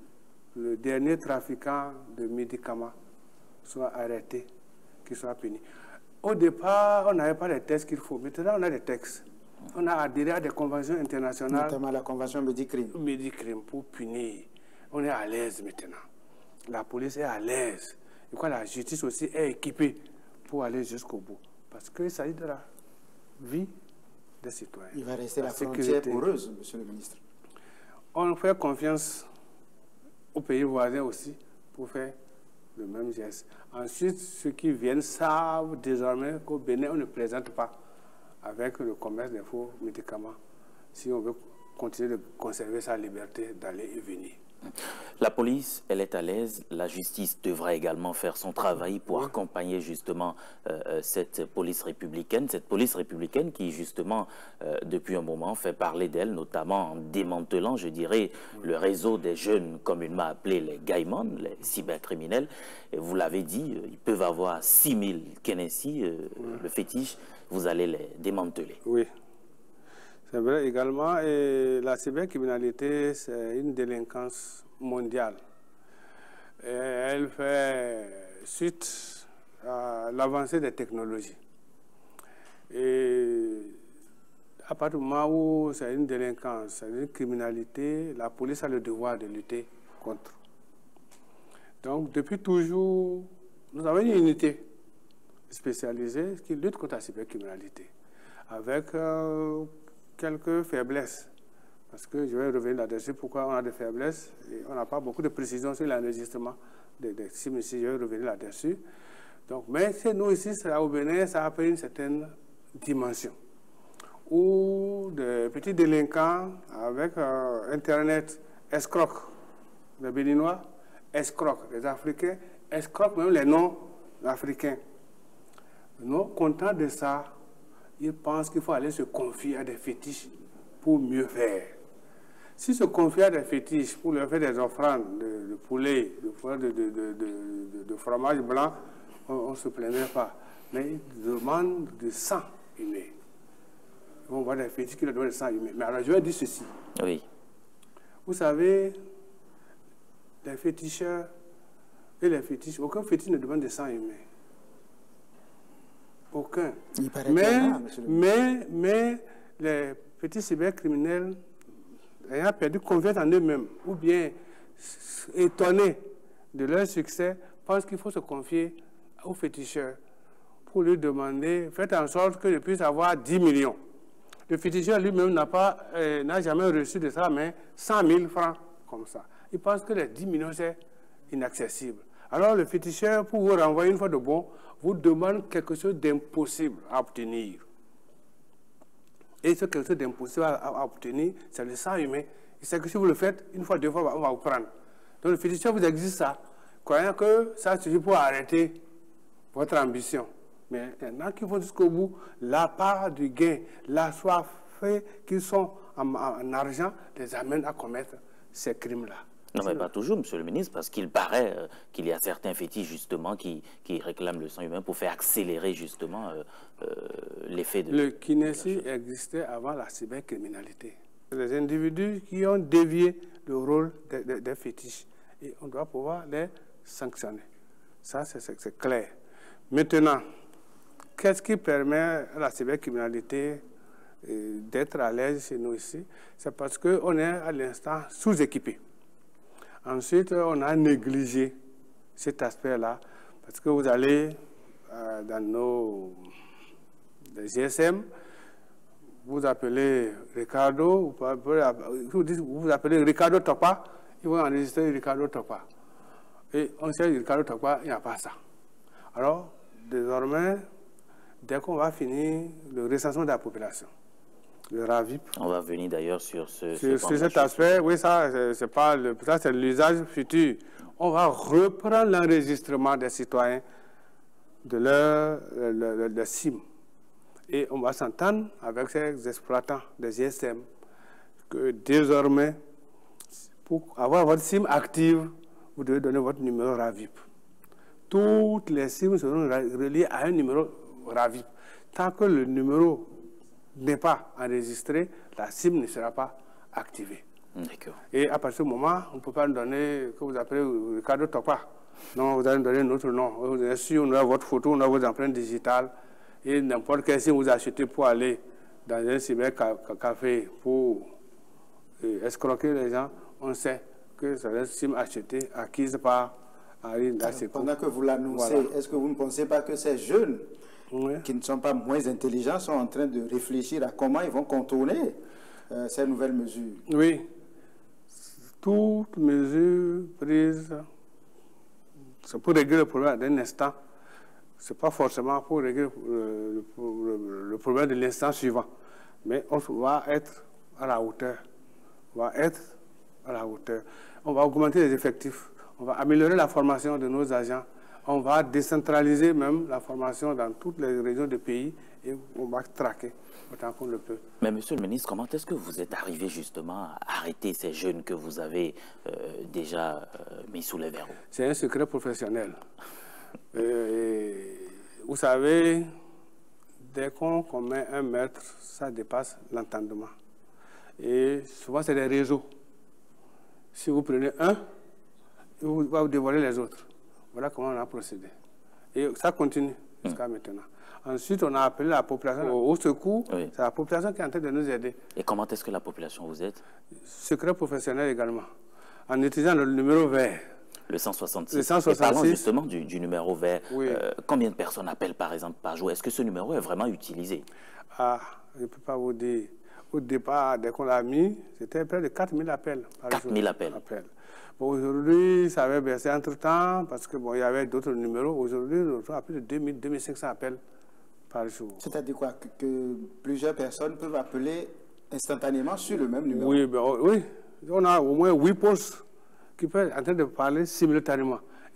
le dernier trafiquant de médicaments soit arrêté, qu'il soit puni. Au départ, on n'avait pas les textes qu'il faut. Maintenant, on a des textes. On a adhéré à des conventions internationales. Notamment la convention Médicrime. Médicrime pour punir. On est à l'aise maintenant. La police est à l'aise. Et quoi, la justice aussi est équipée pour aller jusqu'au bout. Parce qu'il s'agit de la vie des citoyens. Il va rester la frontière poreuse, monsieur le ministre. On fait confiance aux pays voisins aussi pour faire le même geste. Ensuite, ceux qui viennent savent désormais qu'au Bénin, on ne présente pas avec le commerce des faux médicaments si on veut continuer de conserver sa liberté d'aller et venir. La police, elle est à l'aise. La justice devra également faire son travail pour accompagner justement cette police républicaine qui justement depuis un moment fait parler d'elle, notamment en démantelant, je dirais, le réseau des jeunes communément appelés les gaïmons, les cybercriminels. Et vous l'avez dit, ils peuvent avoir 6000 Kenessi, le fétiche, vous allez les démanteler. Oui. C'est vrai également, et la cybercriminalité, c'est une délinquance mondiale. Et elle fait suite à l'avancée des technologies. Et à partir du moment où c'est une délinquance, c'est une criminalité, la police a le devoir de lutter contre. Donc, depuis toujours, nous avons une unité spécialisée qui lutte contre la cybercriminalité, avec quelques faiblesses, parce que je vais revenir là-dessus, pourquoi on a des faiblesses, et on n'a pas beaucoup de précision sur l'enregistrement des cibles ici, je vais revenir là-dessus. Donc, mais chez nous ici, au Bénin, ça a pris une certaine dimension, où des petits délinquants avec Internet escroquent les Béninois, escroquent les Africains, escroquent même les noms africains, non contents de ça, ils pensent qu'il faut aller se confier à des fétiches pour mieux faire. Si se confier à des fétiches pour leur faire des offrandes de poulet, de fromage blanc, on ne se plaindrait pas. Mais ils demandent du sang humain. On voit des fétiches qui leur donnent du sang humain. Mais alors je vais dire ceci. Oui. Vous savez, les féticheurs et les fétiches, aucun fétiche ne demande du sang humain. Aucun. Mais les petits cybercriminels ayant perdu confiance en eux-mêmes, ou bien étonnés de leur succès, pensent qu'il faut se confier aux féticheurs pour lui demander, faites en sorte que je puisse avoir 10 millions. Le féticheur lui-même n'a jamais reçu de ça, mais 100 000 francs comme ça. Il pense que les 10 millions, c'est inaccessible. Alors le féticheur, pour vous renvoyer une fois de bon, vous demande quelque chose d'impossible à obtenir. Et ce quelque chose d'impossible à obtenir, c'est le sang humain. Et c'est que si vous le faites, une fois, deux fois, on va vous prendre. Donc le féticheur vous exige ça, croyant que ça suffit pour arrêter votre ambition. Mais il y en a qui vont jusqu'au bout. La part du gain, la soif fait qu'ils sont en argent, les amène à commettre ces crimes-là. Non, mais pas toujours, monsieur le ministre, parce qu'il paraît qu'il y a certains fétiches, justement, qui réclament le sang humain pour faire accélérer, justement, l'effet de... Le kinésie existait avant la cybercriminalité. Les individus qui ont dévié le rôle des fétiches. Et on doit pouvoir les sanctionner. Ça, c'est clair. Maintenant, qu'est-ce qui permet à la cybercriminalité d'être à l'aise chez nous ici? C'est parce qu'on est à l'instant sous-équipé. Ensuite, on a négligé cet aspect-là, parce que vous allez dans nos GSM, vous appelez Ricardo, vous appelez Ricardo Topa, ils vont enregistrer Ricardo Topa. Et on sait Ricardo Topa, il n'y a pas ça. Alors, désormais, dès qu'on va finir le recensement de la population, le RAVIP. On va venir d'ailleurs sur cet aspect. Oui, ça c'est l'usage futur. On va reprendre l'enregistrement des citoyens de leur SIM. Et on va s'entendre avec ces exploitants des GSM que désormais, pour avoir votre SIM active, vous devez donner votre numéro RAVIP. Toutes les SIM seront reliées à un numéro RAVIP. Tant que le numéro n'est pas enregistré, la SIM ne sera pas activée. Et à partir du moment, on ne peut pas nous donner, que vous appelez Ricardo Topa. Non, vous allez nous donner notre nom. Bien sûr, on a votre photo, on a vos empreintes digitales. Et n'importe quel SIM vous achetez pour aller dans un cybercafé pour escroquer les gens, on sait que c'est un SIM acheté, acquise par Henri Daseko. Pendant que vous l'annoncez, voilà. Est-ce que vous ne pensez pas que ces jeunes qui ne sont pas moins intelligents sont en train de réfléchir à comment ils vont contourner ces nouvelles mesures? Oui. Toutes mesures prises, c'est pour régler le problème d'un instant. Ce n'est pas forcément pour régler le problème de l'instant suivant. Mais on va être à la hauteur. On va être à la hauteur. On va augmenter les effectifs. On va améliorer la formation de nos agents. On va décentraliser même la formation dans toutes les régions du pays et on va traquer autant qu'on le peut. Mais monsieur le ministre, comment est-ce que vous êtes arrivé justement à arrêter ces jeunes que vous avez déjà mis sous les verrous? C'est un secret professionnel. Vous savez, dès qu'on commet un meurtre, ça dépasse l'entendement. Et souvent, c'est des réseaux. Si vous prenez un, il va vous dévoiler les autres. Voilà comment on a procédé. Et ça continue jusqu'à maintenant. Ensuite, on a appelé la population au secours. Oui. C'est la population qui est en train de nous aider. Et comment est-ce que la population vous aide? Secret professionnel également. En utilisant le numéro vert. Le 166. Le 166. Et parlons justement du numéro vert. Oui. Combien de personnes appellent par exemple par jour? Est-ce que ce numéro est vraiment utilisé? Ah, je ne peux pas vous dire. Au départ, dès qu'on l'a mis, c'était près de 4 000 appels par jour. 4 000 appels. Bon, aujourd'hui, ça avait baissé entre-temps parce que bon, il y avait d'autres numéros. Aujourd'hui, nous avons plus de 2000, 2500 appels par jour. C'est-à-dire quoi? Que plusieurs personnes peuvent appeler instantanément sur le même numéro? Oui, oui. On a au moins 8 postes qui peuvent être en train de parler simultanément.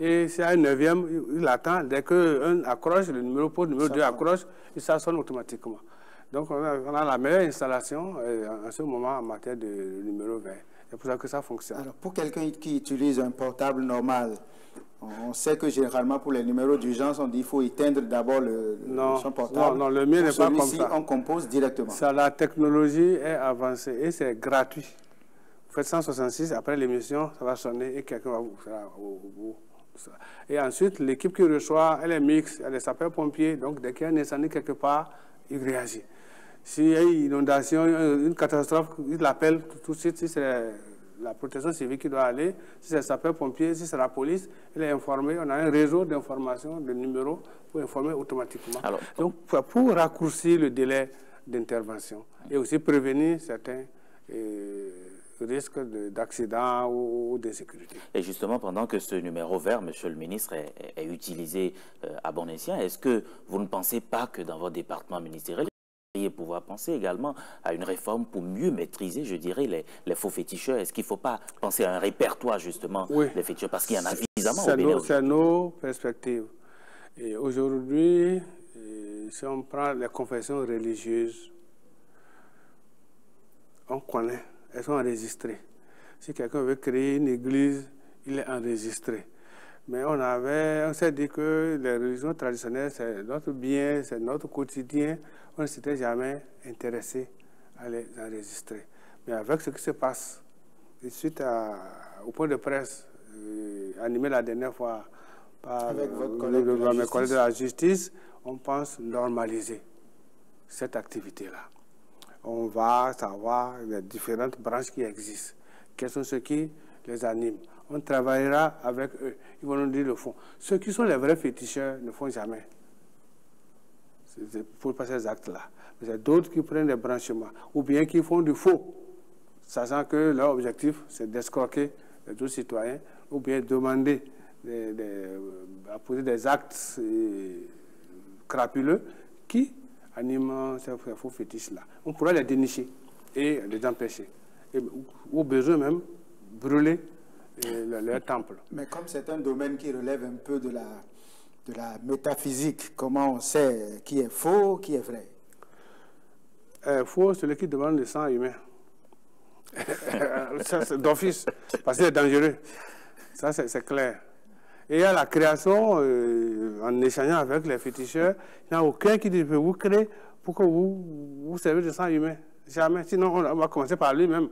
Et s'il y a un 9e, il attend. Dès qu'un accroche, le numéro pose, le numéro 2 accroche, et ça sonne automatiquement. Donc, on a la meilleure installation en ce moment en matière de numéro 20. C'est pour ça que ça fonctionne. Alors, pour quelqu'un qui utilise un portable normal, on sait que généralement, pour les numéros d'urgence, on dit qu'il faut éteindre d'abord son portable. Non, le mien n'est pas comme ça. On compose directement. Ça, la technologie est avancée et c'est gratuit. Vous faites 166, après l'émission, ça va sonner et quelqu'un va vous faire au bout. Et ensuite, l'équipe qui reçoit, elle est mixte, elle est sapeurs-pompiers, donc dès qu'il y a un incendie quelque part, il réagit. S'il y a une inondation, une catastrophe, il l'appelle tout de suite. Si c'est la protection civile qui doit aller, si c'est le sapeur-pompier, si c'est la police, il est informé. On a un réseau d'information, de numéros pour informer automatiquement. Alors, donc, pour raccourcir le délai d'intervention et aussi prévenir certains risques d'accident ou d'insécurité. Et justement, pendant que ce numéro vert, Monsieur le ministre, est utilisé à bon escient, est-ce que vous ne pensez pas que dans votre département ministériel, et pouvoir penser également à une réforme pour mieux maîtriser, je dirais, les faux féticheurs? Est-ce qu'il ne faut pas penser à un répertoire, justement, des féticheurs? Parce qu'il y en a suffisamment. C'est nos perspectives. Et aujourd'hui, si on prend les confessions religieuses, on connaît, elles sont enregistrées. Si quelqu'un veut créer une église, il est enregistré. Mais on s'est dit que les religions traditionnelles, c'est notre bien, c'est notre quotidien. On ne s'était jamais intéressé à les enregistrer. Mais avec ce qui se passe, et suite au point de presse animé la dernière fois par mes collègues de la justice, on pense normaliser cette activité-là. On va savoir les différentes branches qui existent, quels sont ceux qui les animent. On travaillera avec eux. Ils vont nous dire le fond. Ceux qui sont les vrais féticheurs ne font jamais. Pour passer ces actes-là. Mais il y a d'autres qui prennent des branchements ou bien qui font du faux, sachant que leur objectif, c'est d'escroquer les autres citoyens ou bien demander à poser des actes crapuleux qui animent ces faux fétiches-là. On pourrait les dénicher et les empêcher. Et, au besoin même, brûler leur temple. Mais comme c'est un domaine qui relève un peu de la métaphysique, comment on sait qui est faux, qui est vrai? Faux, celui qui demande le sang humain. C'est d'office, parce que c'est dangereux. Ça, c'est clair. Et à la création, en échangeant avec les féticheurs, il n'y a aucun qui dit, vous créez pour que vous servez de sang humain. Jamais. Sinon, on va commencer par lui-même.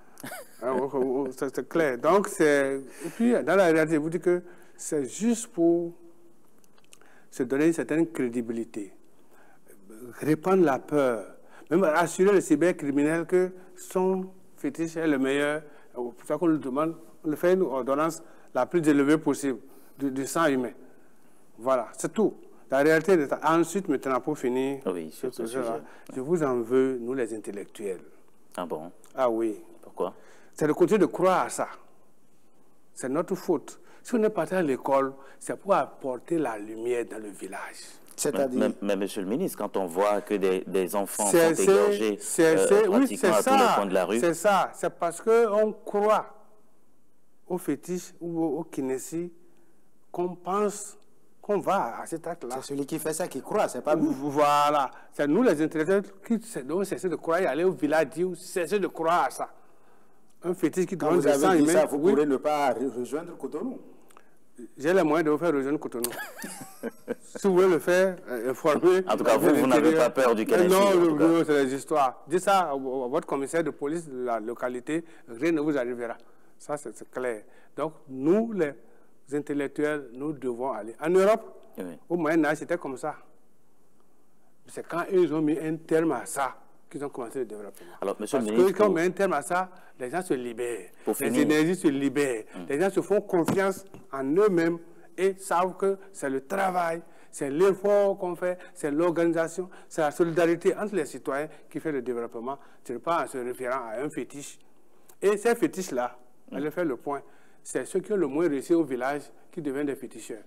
C'est clair. Donc, et puis, dans la réalité, je vous dis que c'est juste pour se donner une certaine crédibilité, répandre la peur, même assurer les cybercriminels que son fétiche est le meilleur. Pour ça qu'on le demande, on le fait une ordonnance la plus élevée possible du sang humain. Voilà, c'est tout. La réalité, ensuite, maintenant, pour finir, oui, sur ce sujet, je vous en veux, nous les intellectuels. Ah bon? Ah oui. Pourquoi? C'est de continuer de croire à ça. C'est notre faute. Si on est parti à l'école, c'est pour apporter la lumière dans le village. C'est-à-dire... Mais monsieur le ministre, quand on voit que des enfants sont égorgés pratiquement à tous les coins de la rue... C'est ça. C'est parce qu'on croit au fétiche ou au kinésie qu'on pense qu'on va à cet acte-là. C'est celui qui fait ça qui croit, c'est pas nous. Voilà. C'est nous les intellectuels qui devons cesser de croire et aller au village dire cesser de croire à ça. Un fétiche qui demande du sang humain, vous pourrez ne pas rejoindre Cotonou. J'ai les moyens de vous faire rejoindre Cotonou. Si vous voulez le faire, informer... En tout cas, vous n'avez pas peur du Canada. Non, c'est des histoires. Dites ça à votre commissaire de police de la localité, rien ne vous arrivera. Ça, c'est clair. Donc, nous, les intellectuels, nous devons aller. En Europe, au Moyen-Âge, c'était comme ça. C'est quand ils ont mis un terme à ça qu'ils ont commencé le développement. Alors, monsieur Parce le ministre, que quand on met un terme à ça, les gens se libèrent. Les énergies se libèrent. Les gens se font confiance en eux-mêmes et savent que c'est le travail, c'est l'effort qu'on fait, c'est l'organisation, c'est la solidarité entre les citoyens qui fait le développement. Ce n'est pas en se référant à un fétiche. Et ces fétiches-là, allez faire le point, c'est ceux qui ont le moins réussi au village qui deviennent des féticheurs.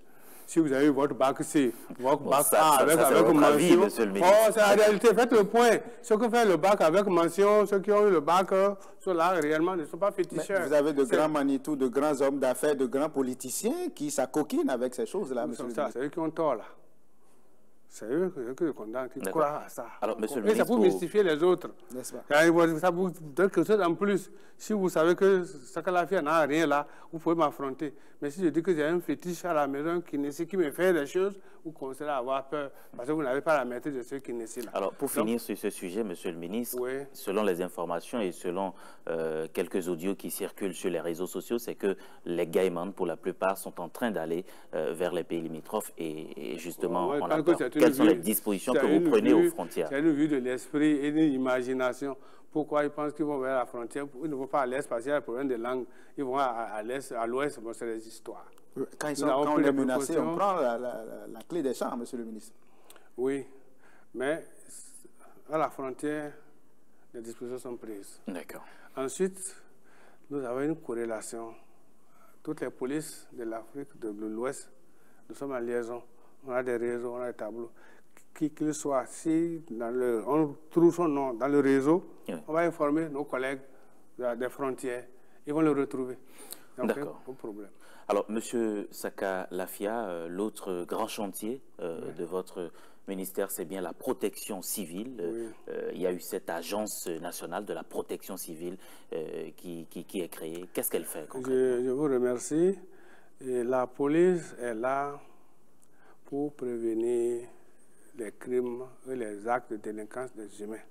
si vous avez votre bac C, votre bac A avec mention, avis, monsieur le ministre. C'est la réalité, faites le point. Ceux qui font le bac avec mention, ceux qui ont eu le bac, ceux-là réellement ne sont pas féticheurs. Vous avez de grands Manitou, de grands hommes d'affaires, de grands politiciens qui s'acoquinent avec ces choses-là, monsieur le ministre. C'est eux qui ont tort, là. C'est eux qui le condamnent, qui croient à ça. Alors, monsieur le ministre, ministre, ça peut mystifier les autres. N'est-ce pas? Ça vous donne quelque chose en plus. Si vous savez que Sakalafia n'a rien là, vous pouvez m'affronter. Mais si je dis que j'ai un fétiche à la maison qui me fait des choses, vous commencez à avoir peur parce que vous n'avez pas la maîtrise de ceux qui naissent là. Alors, pour finir sur ce sujet, monsieur le ministre, selon les informations et selon quelques audios qui circulent sur les réseaux sociaux, c'est que les Gaïmans, pour la plupart, sont en train d'aller vers les pays limitrophes et justement, on a peur. Quelles sont les dispositions que vous prenez aux frontières? C'est une vue de l'esprit et une imagination. Pourquoi ils pensent qu'ils vont vers la frontière? Ils ne vont pas à l'est parce qu'il y a un problème de langue. Ils vont à l'est, à l'ouest, bon, c'est des histoires. Quand on est menacé, on prend la clé des champs, monsieur le ministre. Oui, mais à la frontière, les dispositions sont prises. D'accord. Ensuite, nous avons une corrélation. Toutes les polices de l'Afrique de l'Ouest, nous sommes en liaison. On a des réseaux, on a des tableaux. Qui qu'il soit, si on trouve son nom dans le réseau, on va informer nos collègues des frontières. Ils vont le retrouver. D'accord. Pas de problème. Alors, monsieur Sakalafia, l'autre grand chantier de votre ministère, c'est bien la protection civile. Oui. Il y a eu cette agence nationale de la protection civile qui est créée. Qu'est-ce qu'elle fait concrètement? Je vous remercie. Et la police est là pour prévenir les crimes et les actes de délinquance des humains.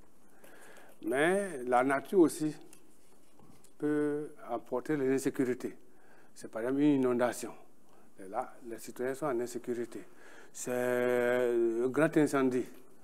Mais la nature aussi peut apporter les insécurités. C'est par exemple une inondation. Et là, les citoyens sont en insécurité. C'est un grand incendie.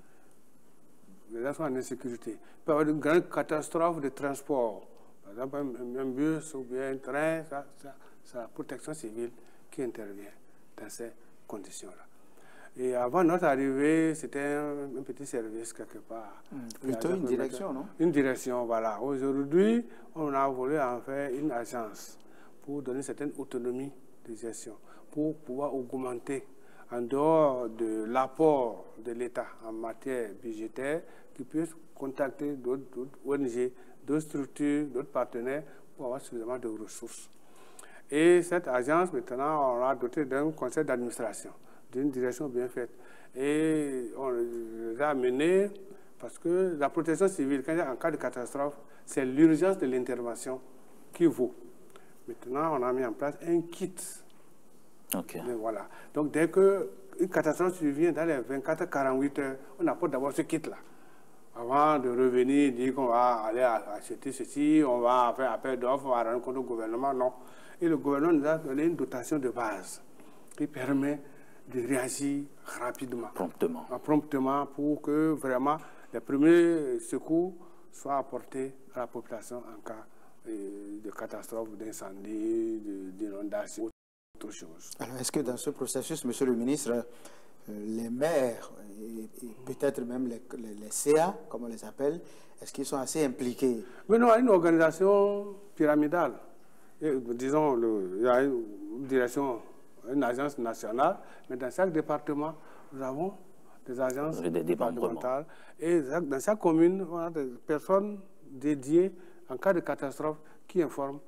Les gens sont en insécurité. Il peut y avoir une grande catastrophe de transport. Par exemple, un bus ou bien un train, c'est la protection civile qui intervient dans ces conditions-là. Et avant notre arrivée, c'était un petit service quelque part. Plutôt une direction, non? Une direction, voilà. Aujourd'hui, on a voulu en faire une agence pour donner une certaine autonomie de gestion, pour pouvoir augmenter, en dehors de l'apport de l'État en matière budgétaire, qui puisse contacter d'autres ONG, d'autres structures, d'autres partenaires pour avoir suffisamment de ressources. Et cette agence, maintenant, on l'a dotée d'un conseil d'administration, d'une direction bien faite. Et on les a amenés parce que la protection civile, quand il y a un cas de catastrophe, c'est l'urgence de l'intervention qui vaut. Maintenant, on a mis en place un kit. Okay. Mais voilà. Donc, dès qu'une catastrophe survient dans les 24-48 heures, on apporte d'abord ce kit-là. Avant de revenir, dire qu'on va aller acheter ceci, on va faire appel d'offres, on va rendre compte au gouvernement, non. Et le gouvernement nous a donné une dotation de base qui permet de réagir rapidement. Promptement pour que vraiment les premiers secours soient apportés à la population en cas de catastrophe, d'incendie, d'inondation, autre chose. Alors, est-ce que dans ce processus, monsieur le ministre, les maires et peut-être même les CA, comme on les appelle, est-ce qu'ils sont assez impliqués? Mais non, une organisation pyramidale. Et, disons, il y a une direction, une agence nationale, mais dans chaque département, nous avons des agences départementales. Et dans chaque commune, on a des personnes dédiées en cas de catastrophe qui informent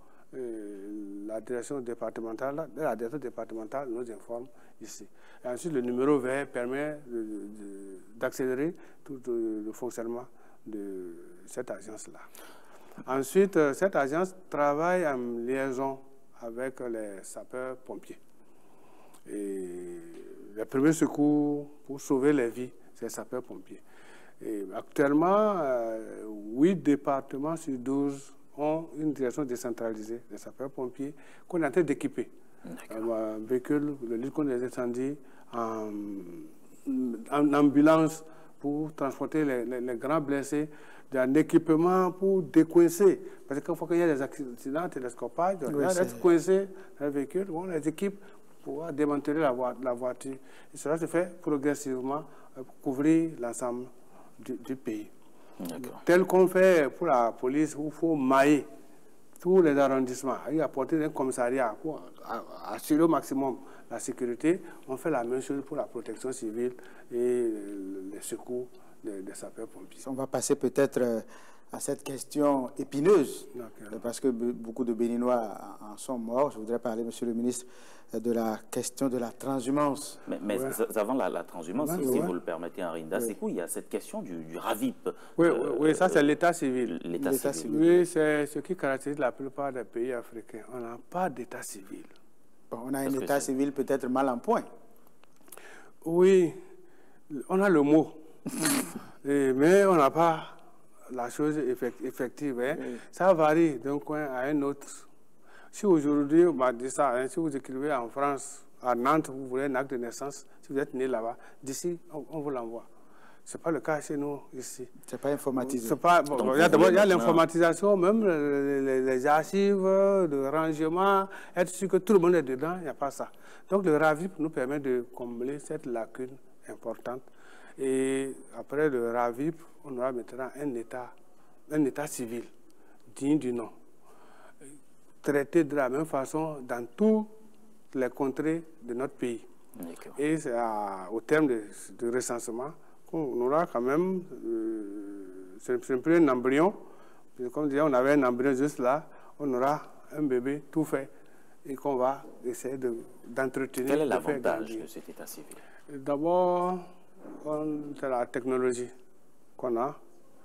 la direction départementale. La direction départementale nous informe ici. Et ensuite, le numéro vert permet d'accélérer tout le fonctionnement de cette agence-là. Ensuite, cette agence travaille en liaison avec les sapeurs-pompiers. Et les premiers secours pour sauver les vies, c'est les sapeurs-pompiers. Et actuellement, 8 départements sur 12 ont une direction décentralisée des sapeurs-pompiers qu'on est en train d'équiper. Un véhicule de lutte contre les incendies, en ambulance pour transporter les grands blessés, d'un équipement pour décoincer. Parce qu'une fois qu'il y a des accidents, télescopages, il y a d'être coincé dans le véhicule, on les équipe pour pouvoir démanteler la voiture. Et cela se fait progressivement pour couvrir l'ensemble du pays. Tel qu'on fait pour la police, où il faut mailler. tous les arrondissements, à y apporter un commissariat pour assurer au maximum la sécurité. On fait la même chose pour la protection civile et les secours des sapeurs-pompiers. On va passer peut-être à cette question épineuse, parce que beaucoup de Béninois en sont morts. Je voudrais parler, Monsieur le ministre, de la question de la transhumance. Mais avant la transhumance, si vous le permettez, Arinda Sekou, il y a cette question du RAVIP. Oui, ça c'est l'état civil. L'état civil. Oui, c'est ce qui caractérise la plupart des pays africains. On n'a pas d'état civil. Bon, on a un état civil peut-être mal en point. Oui, on a le mot, mais on n'a pas la chose effective. Hein. Oui. Ça varie d'un coin à un autre. Si aujourd'hui, on m'a dit ça, hein, si vous écrivez en France, à Nantes, vous voulez un acte de naissance, si vous êtes né là-bas, d'ici, on vous l'envoie. Ce n'est pas le cas chez nous, ici. Ce n'est pas informatisé. Il y a l'informatisation, même les archives, le rangement, être sûr que tout le monde est dedans, il n'y a pas ça. Donc le RAVIP nous permet de combler cette lacune importante. Et après le RAVIP, on aura maintenant un état civil digne du nom, traité de la même façon dans toutes les contrées de notre pays. Et au terme du recensement, on aura quand même, c'est plus un embryon, comme disait, on avait un embryon juste là, on aura un bébé tout fait et qu'on va essayer d'entretenir. Quel est l'avantage de cet état civil? D'abord, c'est la technologie qu'on a.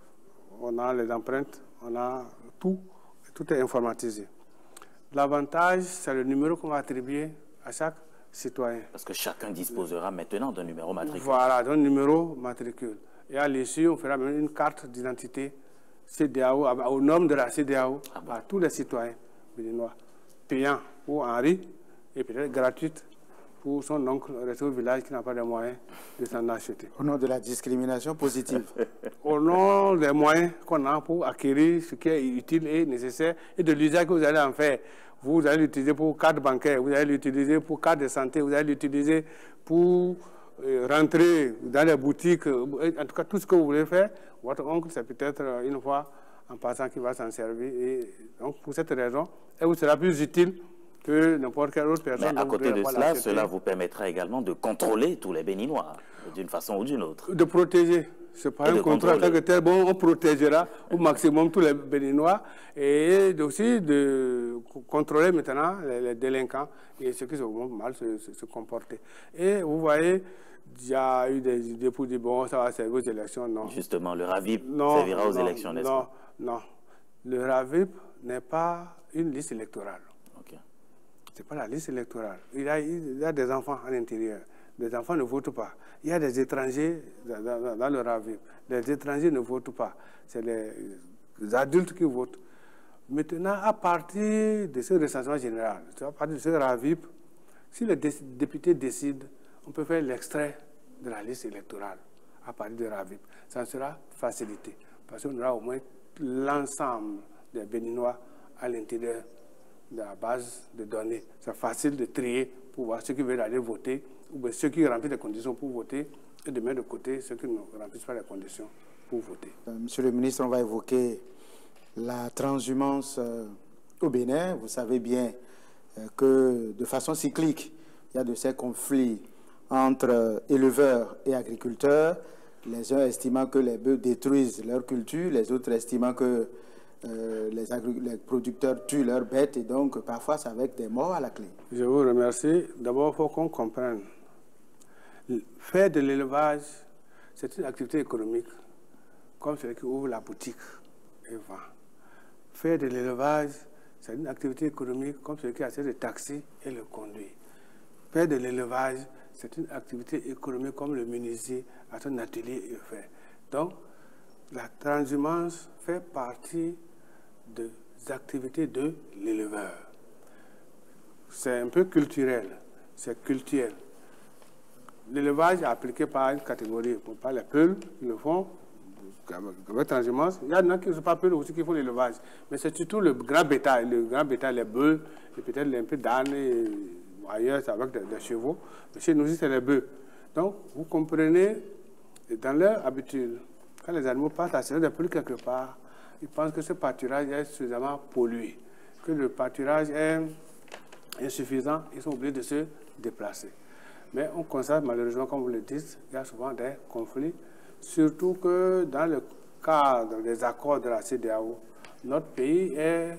On a les empreintes, on a tout est informatisé. L'avantage, c'est le numéro qu'on va attribuer à chaque citoyen. Parce que chacun disposera maintenant d'un numéro matricule. Voilà, d'un numéro matricule. Et à l'issue, on fera même une carte d'identité CEDEAO, aux normes de la CEDEAO, à tous les citoyens béninois, payant pour Henri et peut-être gratuite pour son oncle resté au village qui n'a pas de moyens de s'en acheter. Au nom de la discrimination positive. Au nom des moyens qu'on a pour acquérir ce qui est utile et nécessaire et de l'usage que vous allez en faire. Vous allez l'utiliser pour carte bancaire, vous allez l'utiliser pour carte de santé, vous allez l'utiliser pour rentrer dans les boutiques, en tout cas tout ce que vous voulez faire. Votre oncle, c'est peut-être une fois en passant qu'il va s'en servir. Et donc pour cette raison, elle vous sera plus utile que n'importe quelle autre personne. Mais à côté de cela, cela vous permettra également de contrôler tous les Béninois, d'une façon ou d'une autre. De protéger. C'est pas un contrôle en tant que tel. Bon, on protégera au maximum tous les Béninois et aussi de contrôler maintenant les délinquants et ceux qui vont mal se comporter. Et vous voyez, il y a eu des idées pour dire, bon, ça va servir aux élections. Non. Justement, le RAVIP servira aux élections, n'est-ce pas? Non. Le RAVIP n'est pas une liste électorale. Ce n'est pas la liste électorale. Il y a des enfants à l'intérieur. Les enfants ne votent pas. Il y a des étrangers dans le RAVIP. Les étrangers ne votent pas. C'est les adultes qui votent. Maintenant, à partir de ce recensement général, à partir de ce RAVIP, si les députés décident, on peut faire l'extrait de la liste électorale à partir du RAVIP. Ça sera facilité. Parce qu'on aura au moins l'ensemble des Béninois à l'intérieur de la base de données. C'est facile de trier pour voir ceux qui veulent aller voter ou ceux qui remplissent les conditions pour voter et de mettre de côté ceux qui ne remplissent pas les conditions pour voter. Monsieur le ministre, on va évoquer la transhumance au Bénin. Vous savez bien que de façon cyclique, il y a de ces conflits entre éleveurs et agriculteurs, les uns estimant que les bœufs détruisent leur culture, les autres estimant que les producteurs tuent leurs bêtes et donc parfois c'est avec des morts à la clé. Je vous remercie. D'abord, il faut qu'on comprenne. Faire de l'élevage, c'est une activité économique, comme celui qui ouvre la boutique et vend. Faire de l'élevage, c'est une activité économique, comme celui qui achète le taxi et le conduit. Faire de l'élevage, c'est une activité économique comme le menuisier à son atelier et fait. Donc, la transhumance fait partie des activités de l'éleveur. C'est un peu culturel, c'est culturel. L'élevage est appliqué par une catégorie, par les peuls qui le font, avec transhumance. Il y en a qui ne sont pas peuls aussi qui font l'élevage. Mais c'est surtout le grand bétail, les bœufs, et peut-être un peu d'ânes, ailleurs c'est avec des chevaux. Mais chez nous aussi, c'est les bœufs. Donc, vous comprenez, dans leur habitude, quand les animaux passent la saison des pluies quelque part, ils pensent que ce pâturage est suffisamment pollué. que le pâturage est insuffisant, ils sont obligés de se déplacer. Mais on constate malheureusement, comme vous le dites, il y a souvent des conflits, surtout que dans le cadre des accords de la CEDEAO, notre pays est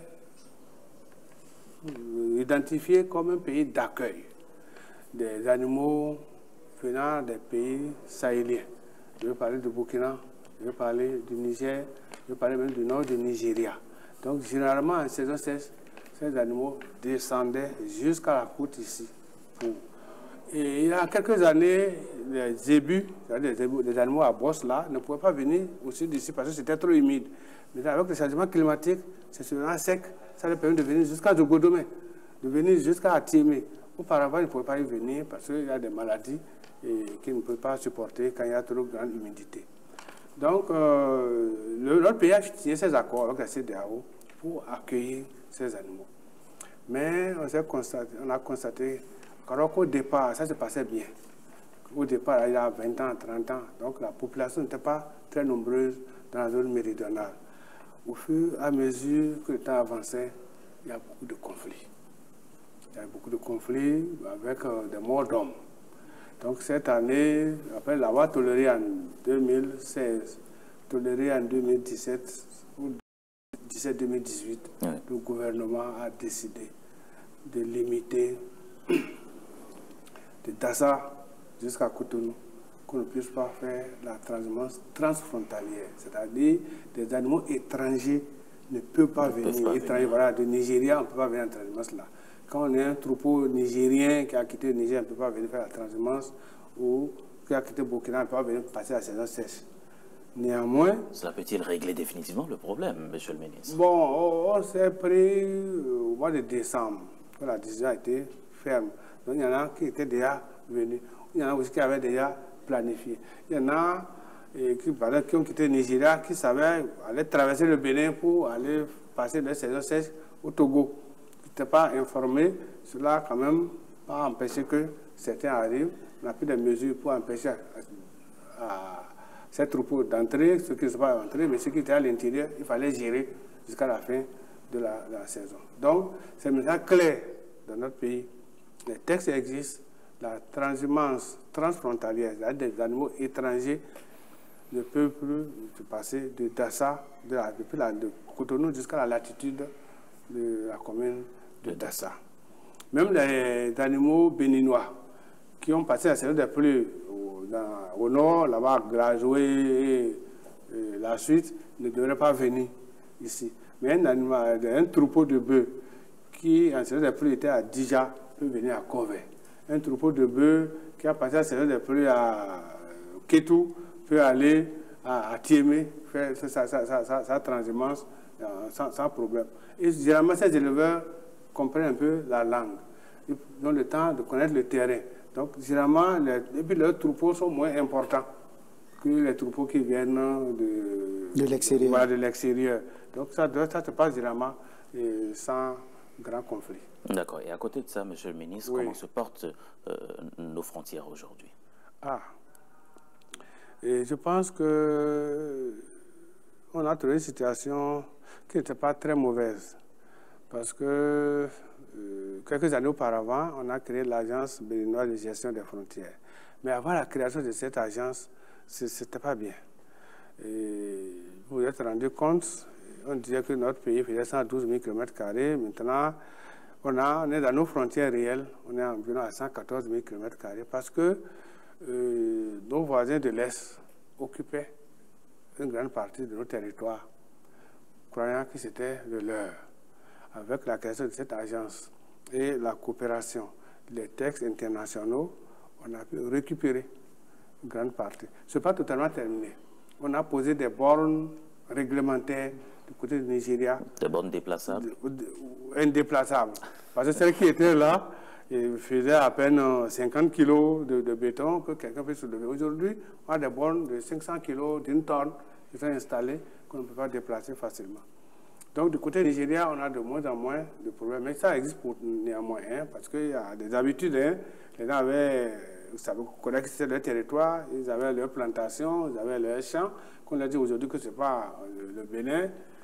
identifié comme un pays d'accueil des animaux venant des pays sahéliens. Je veux parler du Burkina, je veux parler du Niger, je veux parler même du nord du Nigeria. Donc généralement en saison sèche, ces animaux descendaient jusqu'à la côte ici. Et il y a quelques années, les zébus, les animaux à bosse là, ne pouvaient pas venir au sud d'ici parce que c'était trop humide. Mais avec le changement climatique, c'est souvent sec, ça leur permet de venir jusqu'à Djogodomé, de venir jusqu'à Atiémé. Auparavant, ils ne pouvaient pas y venir parce qu'il y a des maladies qu'ils ne peuvent pas supporter quand il y a trop grande humidité. Donc, notre pays a signé ces accords avec la CEDEAO pour accueillir ces animaux. Mais on a constaté qu'au départ, ça se passait bien. Au départ, il y a 20 ans, 30 ans, donc la population n'était pas très nombreuse dans la zone méridionale. Au fur et à mesure que le temps avançait, il y a beaucoup de conflits. Il y a beaucoup de conflits avec des morts d'hommes. Donc cette année, après l'avoir toléré en 2016, toléré en 2017 ou 2017-2018, le gouvernement a décidé de limiter de Dassa jusqu'à Cotonou, qu'on ne puisse pas faire la transhumance transfrontalière. C'est-à-dire des animaux étrangers ne peuvent pas venir. Étrangers, voilà, de Nigeria, on ne peut pas venir en transhumance là. Quand on est un troupeau nigérien qui a quitté le Niger, on ne peut pas venir faire la transhumance, ou qui a quitté Burkina, on ne peut pas venir passer la saison sèche. Néanmoins... Cela peut-il régler définitivement le problème, monsieur le ministre? Bon, on s'est pris au mois de décembre, quand la décision a été ferme. Donc il y en a qui étaient déjà venus. Il y en a aussi qui avaient déjà planifié. Il y en a qui ont quitté le Nigeria, qui savaient aller traverser le Bénin pour aller passer la saison sèche au Togo. Qui n'étaient pas informés. Cela a quand même pas empêché que certains arrivent. On a pris des mesures pour empêcher ces troupeaux d'entrer, ceux qui ne sont pas entrés, mais ceux qui étaient à l'intérieur, il fallait gérer jusqu'à la fin de la saison. Donc, c'est maintenant clair dans notre pays. Les textes existent, la transhumance transfrontalière, c'est-à-dire des animaux étrangers, ne peuvent plus se passer de Dassa, depuis de Cotonou jusqu'à la latitude de la commune de Dassa. Même les animaux béninois qui ont passé la saison des pluies au nord, là-bas, Glajoué et la suite, ne devraient pas venir ici. Mais un troupeau de bœufs qui, en saison des pluies, était à Dija, peut venir à Covey. Un troupeau de bœufs qui a passé la saison des pluies à Kétou peut aller à Tiémé, faire sa transhumance sans problème. Et généralement, ces éleveurs comprennent un peu la langue. Ils ont le temps de connaître le terrain. Donc, généralement, leurs troupeaux sont moins importants que les troupeaux qui viennent de l'extérieur. Voilà, de l'extérieur. Donc, ça se passe généralement sans grand conflit. D'accord. Et à côté de ça, monsieur le ministre, comment se portent nos frontières aujourd'hui? Et je pense que on a trouvé une situation qui n'était pas très mauvaise. Parce que quelques années auparavant, on a créé l'Agence béninoise de gestion des frontières. Mais avant la création de cette agence, ce n'était pas bien. Et vous vous êtes rendu compte, on disait que notre pays faisait 112 000 km². Maintenant, on est dans nos frontières réelles, on est environ à 114 000 km² parce que nos voisins de l'Est occupaient une grande partie de nos territoires, croyant que c'était le leur. Avec la création de cette agence et la coopération, les textes internationaux, on a pu récupérer une grande partie. Ce n'est pas totalement terminé. On a posé des bornes réglementaires du côté du Nigeria. Des bornes déplaçables? Indéplaçables. Parce que celles qui étaient là faisaient à peine 50 kilos de béton que quelqu'un peut soulever. Aujourd'hui, on a des bornes de 500 kilos, d'une tonne, qui sont installées, qu'on ne peut pas déplacer facilement. Donc, du côté Nigeria, on a de moins en moins de problèmes. Mais ça existe pour néanmoins, parce qu'il y a des habitudes. Les gens avaient, vous savez, connaissaient leur territoire, ils avaient leur plantation, ils avaient leur champ. Qu'on a dit aujourd'hui que ce n'est pas le Bénin,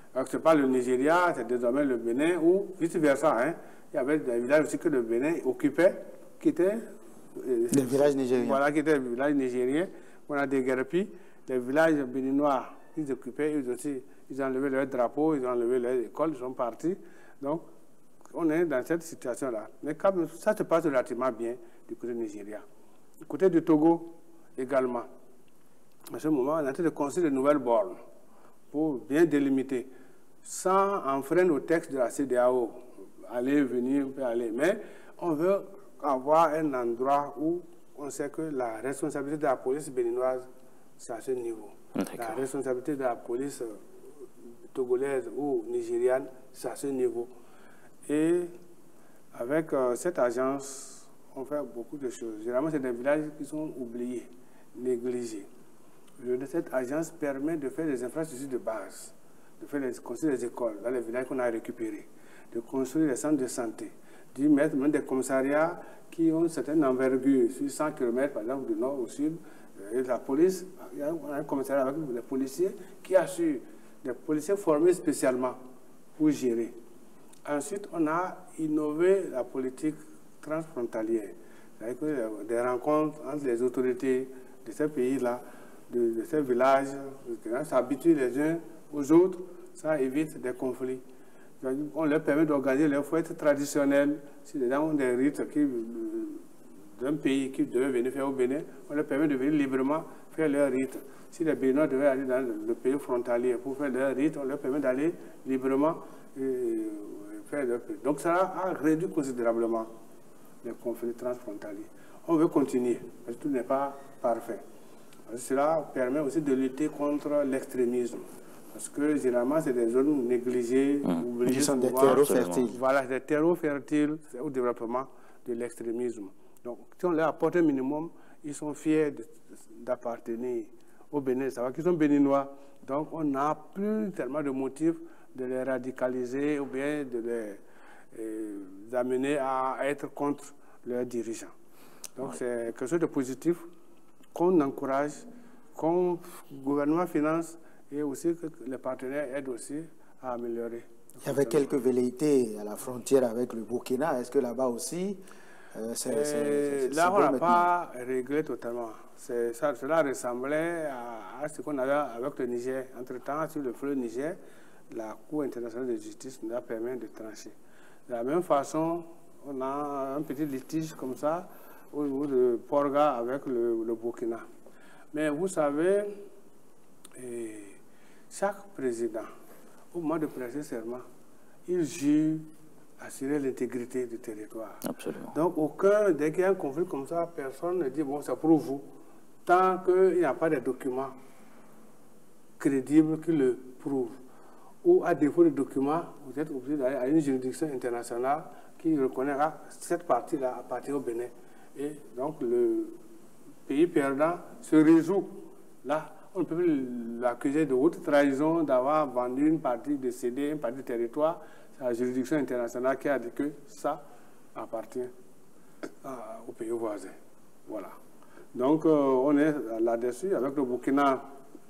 Ce n'est pas le Nigeria, c'est désormais le Bénin, ou vice-versa. Hein. Il y avait des villages aussi que le Bénin occupait, qui étaient... les villages nigériens. Voilà, qui étaient les villages nigériens. On a déguerpi. Les villages béninois, ils occupaient, eux aussi, ils ont enlevé leur drapeau, ils ont enlevé leur école, ils sont partis. Donc, on est dans cette situation-là. Mais quand même, ça se passe relativement bien du côté du Nigeria. Du côté du Togo, également. À ce moment, on est en train de construire de nouvelles bornes pour bien délimiter, sans enfreindre au texte de la CEDEAO. Aller, venir, on peut aller. Mais on veut avoir un endroit où on sait que la responsabilité de la police béninoise, c'est à ce niveau. La responsabilité de la police togolaise ou nigériane, c'est à ce niveau. Et avec cette agence, on fait beaucoup de choses. Généralement, c'est des villages qui sont oubliés, négligés. Cette agence permet de faire des infrastructures de base, de construire des écoles dans les villages qu'on a récupérés, de construire des centres de santé, d'y mettre même des commissariats qui ont une certaine envergure, sur 100 km par exemple du nord au sud. Et la police, il y a un commissariat avec des policiers qui assurent, des policiers formés spécialement pour gérer. Ensuite, on a innové la politique transfrontalière, c'est-à-dire des rencontres entre les autorités de ces pays-là, de ces villages, s'habituent les uns aux autres, ça évite des conflits. On leur permet d'organiser leurs fêtes traditionnelles. Si les gens ont des rites d'un pays qui devait venir faire au Bénin, on leur permet de venir librement faire leurs rites. Si les Béninois devaient aller dans le pays frontalier pour faire leurs rites, on leur permet d'aller librement faire leurs rites. Donc ça a réduit considérablement les conflits transfrontaliers. On veut continuer, parce que tout n'est pas parfait. Cela permet aussi de lutter contre l'extrémisme. Parce que généralement, c'est des zones négligées, oubliées. Qui sont des terreaux fertiles. Voilà, des terreaux fertiles au développement de l'extrémisme. Donc, si on leur apporte un minimum, ils sont fiers d'appartenir au Bénin. Ça va qu'ils sont béninois. Donc, on n'a plus tellement de motifs de les radicaliser ou bien de les amener à être contre leurs dirigeants. Donc, c'est quelque chose de positif qu'on encourage, qu'on gouvernement finance et aussi que les partenaires aident aussi à améliorer. Il y avait quelques velléités à la frontière avec le Burkina. Est-ce que là-bas aussi, là, on n'a pas réglé totalement. Cela ressemblait à ce qu'on avait avec le Niger. Entre-temps, sur le fleuve Niger, la Cour internationale de justice nous a permis de trancher. De la même façon, on a un petit litige comme ça au niveau de Porga avec le Burkina. Mais vous savez, chaque président, au moment de prêter serment, il jure assurer l'intégrité du territoire. Absolument. Donc, dès qu'il y a un conflit comme ça, personne ne dit, bon, c'est pour vous. Tant qu'il n'y a pas de documents crédibles qui le prouvent. Ou à défaut de documents, vous êtes obligé d'aller à une juridiction internationale qui reconnaîtra cette partie-là appartient au Bénin. Et donc, le pays perdant se résout. Là, on ne peut plus l'accuser de haute trahison, d'avoir vendu une partie, de céder une partie du territoire. C'est la juridiction internationale qui a dit que ça appartient au pays voisin. Voilà. Donc, on est là-dessus. Avec le Burkina,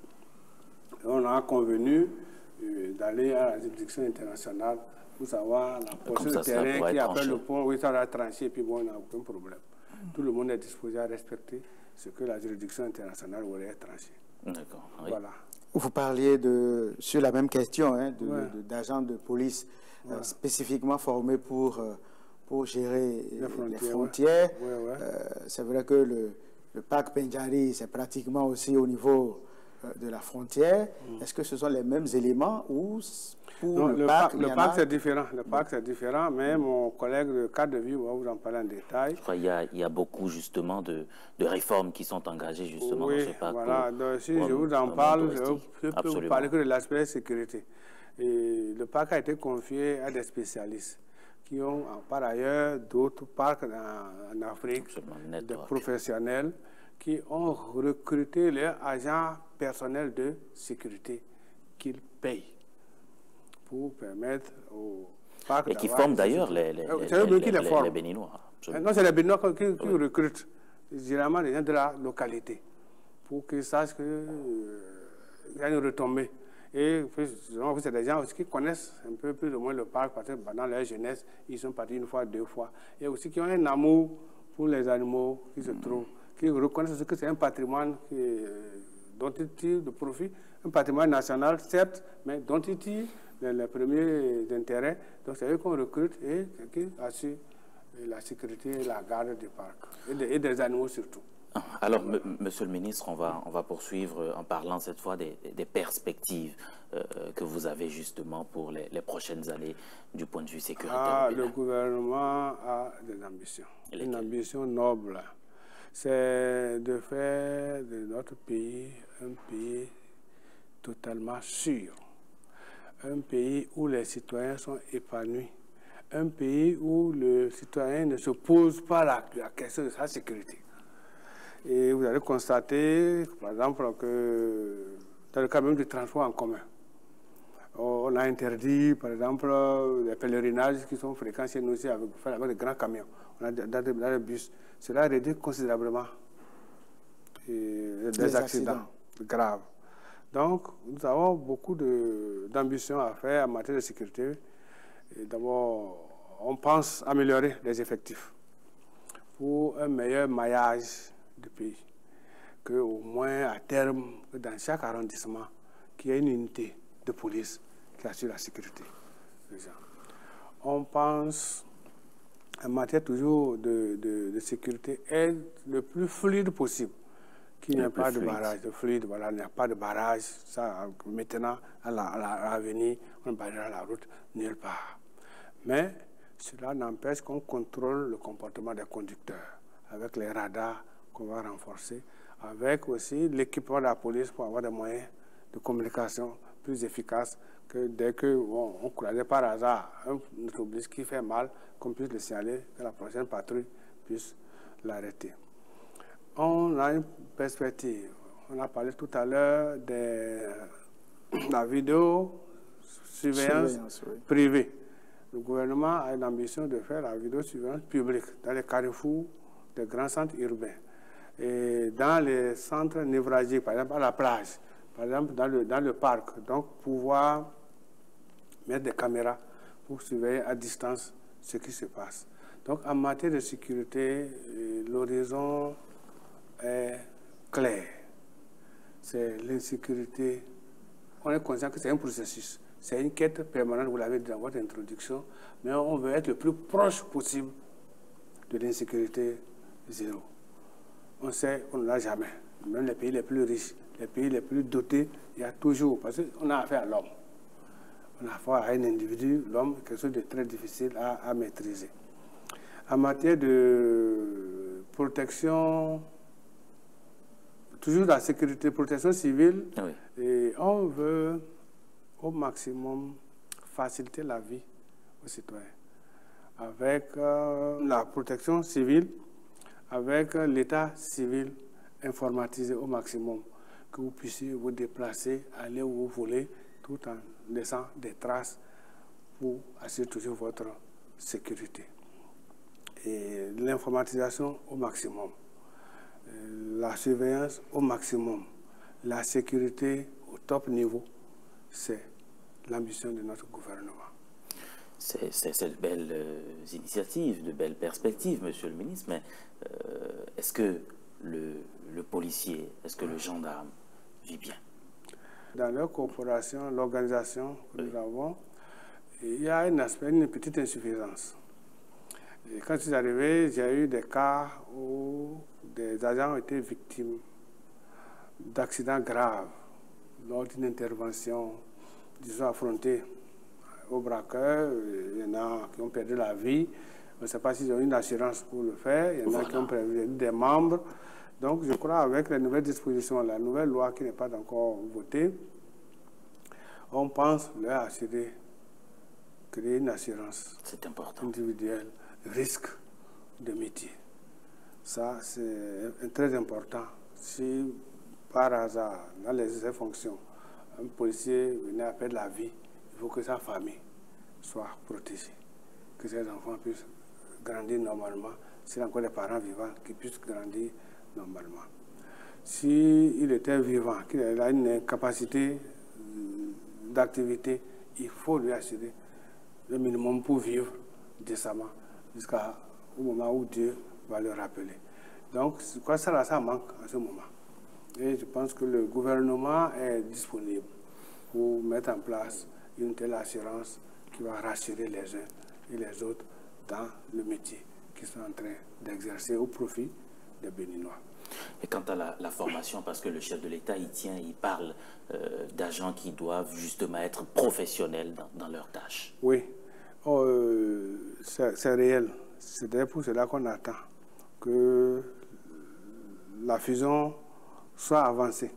on a convenu d'aller à la juridiction internationale pour savoir la portion de terrain qui appelle le pont. Oui, ça va trancher, et puis bon, on n'a aucun problème. Tout le monde est disposé à respecter ce que la juridiction internationale aurait tranché. D'accord. Oui. Voilà. Vous parliez sur la même question d'agents de police spécifiquement formés pour gérer les frontières. C'est vrai que le parc Pendjari, c'est pratiquement aussi au niveau de la frontière. Est-ce que ce sont les mêmes éléments ou pour le parc c'est différent. Le parc, c'est différent, mais mon collègue de cadre de vie va vous en parler en détail. Je crois qu'il y a beaucoup, justement, de réformes qui sont engagées, justement, dans ce parc. Voilà. Donc, si je vous en parle, je peux vous parler que de l'aspect sécurité. Et le parc a été confié à des spécialistes qui ont, par ailleurs, d'autres parcs en Afrique, des professionnels qui ont recruté leurs agents personnels de sécurité qu'ils payent pour permettre au parc et qui forment d'ailleurs les Béninois. Non, c'est les Béninois qui recrutent généralement les gens de la localité pour qu'ils sachent qu'il y a une retombée. Et c'est des gens aussi qui connaissent un peu plus ou moins le parc, parce que pendant leur jeunesse, ils sont partis une fois, deux fois. Et aussi qui ont un amour pour les animaux qui se trouvent, qui reconnaissent aussi que c'est un patrimoine dont ils tirent de profit, un patrimoine national, certes, mais dont ils tirent les premiers intérêts. Donc c'est eux qu'on recrute et qui assurent la sécurité et la garde du parc, et des animaux surtout. Alors, Monsieur le ministre, on va poursuivre en parlant cette fois des perspectives que vous avez justement pour les prochaines années du point de vue sécuritaire. Le gouvernement a des ambitions. Une ambition noble, c'est de faire de notre pays un pays totalement sûr, un pays où les citoyens sont épanouis, un pays où le citoyen ne se pose pas la question de sa sécurité. Et vous allez constater, par exemple, que dans le cas même du transport en commun, on a interdit, par exemple, les pèlerinages qui sont fréquents chez nous aussi avec des grands camions, dans les bus. Cela réduit considérablement des accidents graves. Donc, nous avons beaucoup d'ambition à faire en matière de sécurité. D'abord, on pense améliorer les effectifs pour un meilleur maillage du pays. Qu'au moins, à terme, dans chaque arrondissement, qu'il y ait une unité de police qui assure la sécurité des gens. On pense, en matière toujours de sécurité, être le plus fluide possible. Qu'il n'y ait pas de barrage, de fluide, voilà, il n'y a pas de barrage. Ça, maintenant, à l'avenir, on barrera la route nulle part. Mais cela n'empêche qu'on contrôle le comportement des conducteurs avec les radars qu'on va renforcer, avec aussi l'équipement de la police pour avoir des moyens de communication plus efficaces que dès qu'on croisait par hasard un autobus qui fait mal, qu'on puisse le signaler, que la prochaine patrouille puisse l'arrêter. On a une perspective. On a parlé tout à l'heure de la vidéosurveillance privée. Le gouvernement a une ambition de faire la vidéosurveillance publique dans les carrefours des grands centres urbains. Et dans les centres névralgiques, par exemple à la plage, par exemple dans le parc, donc pouvoir mettre des caméras pour surveiller à distance ce qui se passe. Donc en matière de sécurité, l'horizon est clair. C'est l'insécurité. On est conscient que c'est un processus. C'est une quête permanente, vous l'avez dit dans votre introduction, mais on veut être le plus proche possible de l'insécurité zéro. On sait qu'on ne l'a jamais. Même les pays les plus riches, les pays les plus dotés, il y a toujours, parce qu'on a affaire à l'homme. On a affaire à un individu, l'homme, quelque chose de très difficile à maîtriser. En matière de protection, toujours la sécurité, protection civile, oui. Et on veut au maximum faciliter la vie aux citoyens. Avec la protection civile, avec l'état civil informatisé au maximum, que vous puissiez vous déplacer, aller où vous voulez, tout en laissant des traces pour assurer toujours votre sécurité. Et l'informatisation au maximum, la surveillance au maximum, la sécurité au top niveau, c'est l'ambition de notre gouvernement. C'est de belles initiatives, de belles perspectives, Monsieur le ministre, mais est-ce que le policier, est-ce que le gendarme vit bien? Dans leur corporation, l'organisation que nous avons, il y a un aspect, une petite insuffisance. Et quand je suis arrivé, j'ai eu des cas où des agents ont été victimes d'accidents graves lors d'une intervention, disons, affrontée au braqueur. Il y en a qui ont perdu la vie. On ne sait pas s'ils ont une assurance pour le faire. Il y en a qui ont perdu des membres. Donc, je crois avec les nouvelles dispositions, la nouvelle loi qui n'est pas encore votée, on pense leur assurer, créer une assurance individuelle, risque de métier. Ça, c'est très important. Si par hasard, dans les fonctions, un policier venait à perdre la vie, il faut que sa famille soit protégée, que ses enfants puissent grandir normalement, s'il y a encore des parents vivants, qui puissent grandir normalement. S'il était vivant, qu'il a une incapacité d'activité, il faut lui assurer le minimum pour vivre décemment jusqu'au moment où Dieu va le rappeler. Donc, quoi, ça manque en ce moment. Et je pense que le gouvernement est disponible pour mettre en place une telle assurance qui va rassurer les uns et les autres dans le métier qu'ils sont en train d'exercer au profit des Béninois. Et quant à la formation, parce que le chef de l'État, il parle d'agents qui doivent justement être professionnels dans leurs tâches. Oui, c'est réel. C'est pour cela qu'on attend que la fusion soit avancée.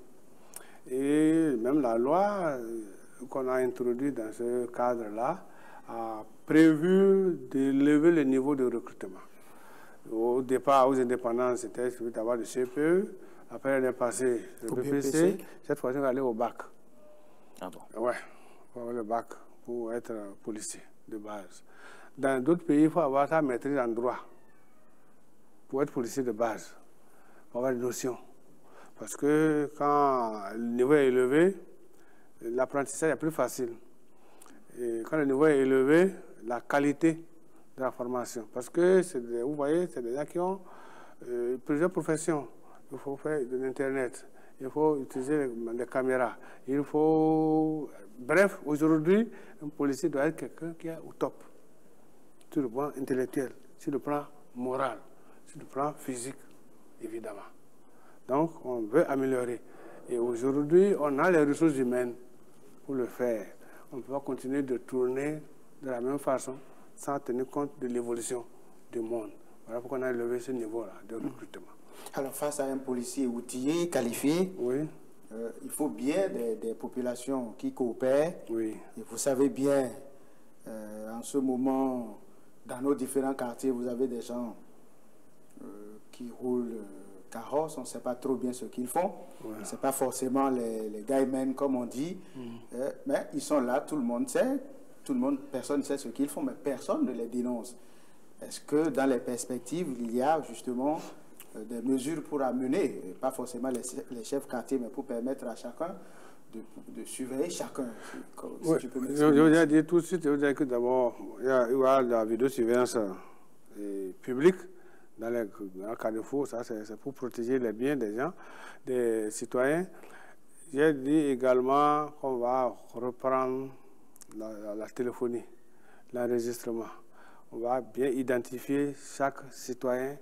Et même la loi qu'on a introduite dans ce cadre-là a prévu d'élever le niveau de recrutement. Au départ, aux indépendants, c'était d'avoir le CPE. Après, elle est passée au BPC. Cette fois-ci, on va aller au bac. Ah bon? Ouais, on va avoir le bac pour être policier de base. Dans d'autres pays, il faut avoir sa maîtrise en droit pour être policier de base. Il faut avoir des notions. Parce que quand le niveau est élevé, l'apprentissage est plus facile. Et quand le niveau est élevé, la qualité de la formation. Parce que, vous voyez, c'est des gens qui ont plusieurs professions. Il faut faire de l'Internet, il faut utiliser les caméras, il faut... Bref, aujourd'hui, un policier doit être quelqu'un qui est au top. Sur le plan intellectuel, sur le plan moral, sur le plan physique, évidemment. Donc, on veut améliorer. Et aujourd'hui, on a les ressources humaines pour le faire. On ne peut pas continuer de tourner de la même façon sans tenir compte de l'évolution du monde. Voilà pourquoi on a élevé ce niveau-là de recrutement. Alors, face à un policier outillé, qualifié, oui. Il faut bien des populations qui coopèrent. Oui. Et vous savez bien, en ce moment, dans nos différents quartiers, vous avez des gens qui roulent carrosse, on ne sait pas trop bien ce qu'ils font. Voilà. Ce n'est pas forcément les guymen, comme on dit, mais ils sont là, tout le monde sait, personne ne sait ce qu'ils font, mais personne ne les dénonce. Est-ce que dans les perspectives, il y a justement des mesures pour amener, pas forcément les chefs quartiers, mais pour permettre à chacun de surveiller chacun? Si tu peux je vais dire tout de suite, je veux dire que d'abord, il y a la vidéosurveillance publique dans les carrefours, ça c'est pour protéger les biens des gens, des citoyens. J'ai dit également qu'on va reprendre la téléphonie, l'enregistrement. On va bien identifier chaque citoyen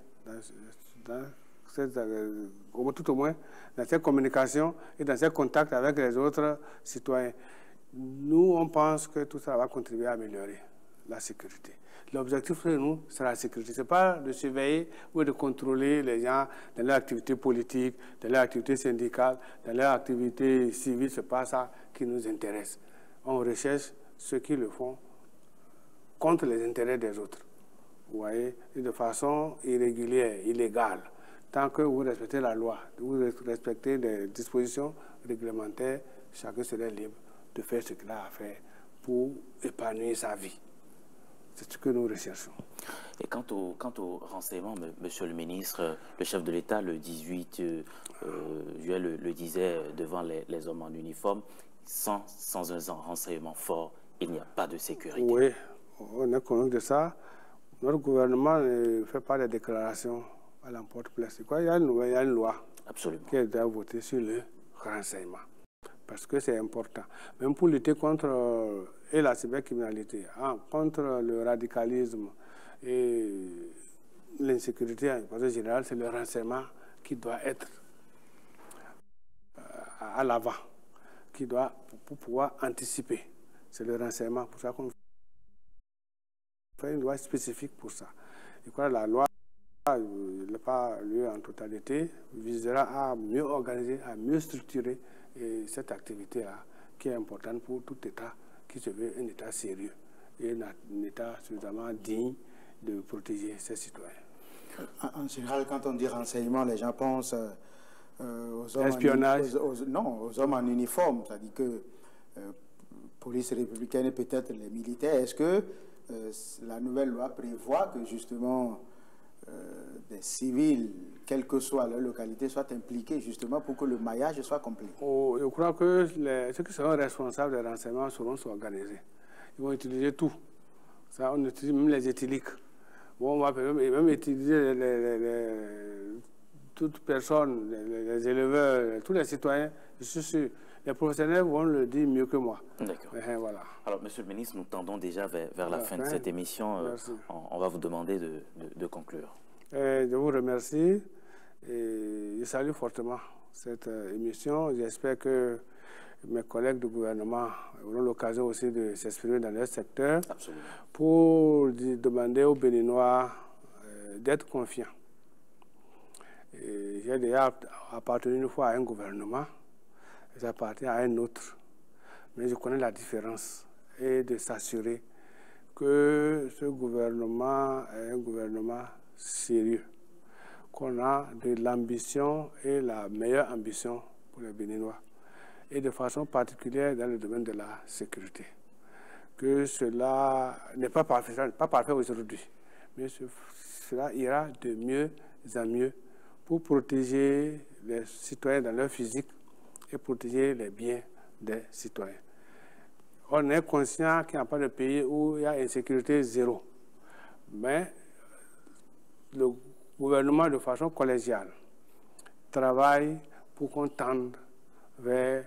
tout au moins dans ses communications et dans ses contacts avec les autres citoyens. Nous, on pense que tout ça va contribuer à améliorer la sécurité. L'objectif de nous, c'est la sécurité. Ce n'est pas de surveiller ou de contrôler les gens dans leur activité politique, dans leur activité syndicale, dans leur activité civile. Ce n'est pas ça qui nous intéresse. On recherche ceux qui le font contre les intérêts des autres. Vous voyez, et de façon irrégulière, illégale. Tant que vous respectez la loi, vous respectez les dispositions réglementaires, chacun serait libre de faire ce qu'il a à faire pour épanouir sa vie. C'est ce que nous recherchons. Et quant au renseignement, monsieur le ministre, le chef de l'État, le 18 juillet, le disait devant les hommes en uniforme, sans un renseignement fort, il n'y a pas de sécurité. Oui, on est connu de ça. Notre gouvernement ne fait pas de déclarations à l'emporte-pièce. Il y a une loi qui est déjà votée sur le renseignement. Parce que c'est important. Même pour lutter contre la cybercriminalité, contre le radicalisme et l'insécurité en façon générale, c'est le renseignement qui doit être à l'avant, qui doit pour pouvoir anticiper. C'est le renseignement. Pour ça qu'on fait une loi spécifique pour ça. Et quoi, la loi n'a pas lieu en totalité, visera à mieux organiser, à mieux structurer cette activité-là, qui est importante pour tout État qui se veut un État sérieux et un État suffisamment digne de protéger ses citoyens. En général, quand on dit renseignement, les gens pensent aux hommes espionnage. aux hommes en uniforme, c'est-à-dire que police républicaine et peut-être les militaires. Est-ce que la nouvelle loi prévoit que justement des civils quelle que soit leur localité, soient impliqués justement pour que le maillage soit complet? Je crois que ceux qui seront responsables des renseignements seront s'organiser. Ils vont utiliser tout. Ça, on utilise même les éthyliques. Bon, on va même utiliser toute personne, les éleveurs, tous les citoyens. Je suis sûr, les professionnels vont le dire mieux que moi. D'accord. Voilà. Alors, Monsieur le ministre, nous tendons déjà vers la fin de cette émission. On va vous demander de conclure. Je vous remercie et je salue fortement cette émission. J'espère que mes collègues du gouvernement auront l'occasion aussi de s'exprimer dans leur secteur. Absolument. Pour demander aux Béninois d'être confiants. J'ai déjà appartenu une fois à un gouvernement, j'appartiens à un autre, mais je connais la différence et de s'assurer que ce gouvernement est un gouvernement sérieux, qu'on a de l'ambition et la meilleure ambition pour les Béninois, et de façon particulière dans le domaine de la sécurité. Que cela n'est pas parfait aujourd'hui, mais cela ira de mieux en mieux pour protéger les citoyens dans leur physique et protéger les biens des citoyens. On est conscient qu'il n'y a pas de pays où il y a insécurité zéro, mais le gouvernement, de façon collégiale, travaille pour qu'on tende vers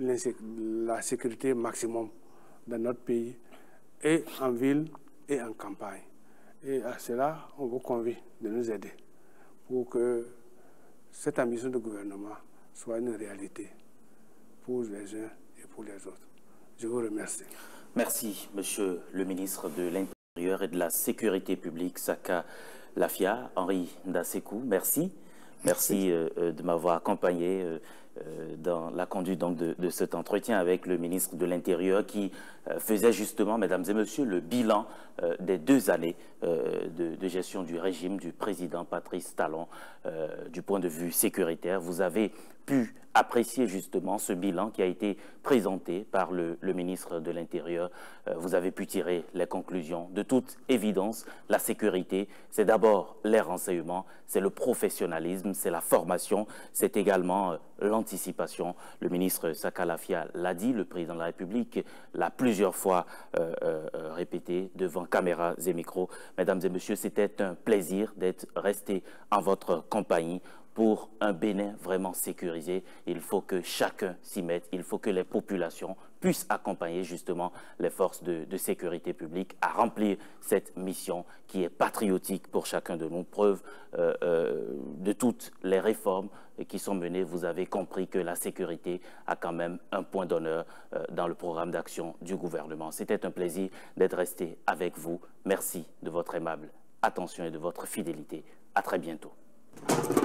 la sécurité maximum dans notre pays, et en ville et en campagne. Et à cela, on vous convie de nous aider pour que cette ambition de gouvernement soit une réalité pour les uns et pour les autres. Je vous remercie. Merci, Monsieur le ministre de l'Intérieur et de la Sécurité publique, Saka Lafia, Henri Ndasekou. Merci. Merci de m'avoir accompagné dans la conduite donc, de cet entretien avec le ministre de l'Intérieur qui faisait justement, mesdames et messieurs, le bilan des 2 années de gestion du régime du président Patrice Talon du point de vue sécuritaire. Vous avez pu apprécier justement ce bilan qui a été présenté par le ministre de l'Intérieur. Vous avez pu tirer les conclusions. De toute évidence, la sécurité, c'est d'abord les renseignements, c'est le professionnalisme, c'est la formation, c'est également l'anticipation. Le ministre Saka Lafia l'a dit, le président de la République l'a plusieurs fois répété devant caméras et micros. Mesdames et messieurs, c'était un plaisir d'être resté en votre compagnie. Pour un Bénin vraiment sécurisé, il faut que chacun s'y mette, il faut que les populations puissent accompagner justement les forces de sécurité publique à remplir cette mission qui est patriotique pour chacun de nous. Preuve de toutes les réformes qui sont menées, vous avez compris que la sécurité a quand même un point d'honneur dans le programme d'action du gouvernement. C'était un plaisir d'être resté avec vous. Merci de votre aimable attention et de votre fidélité. À très bientôt.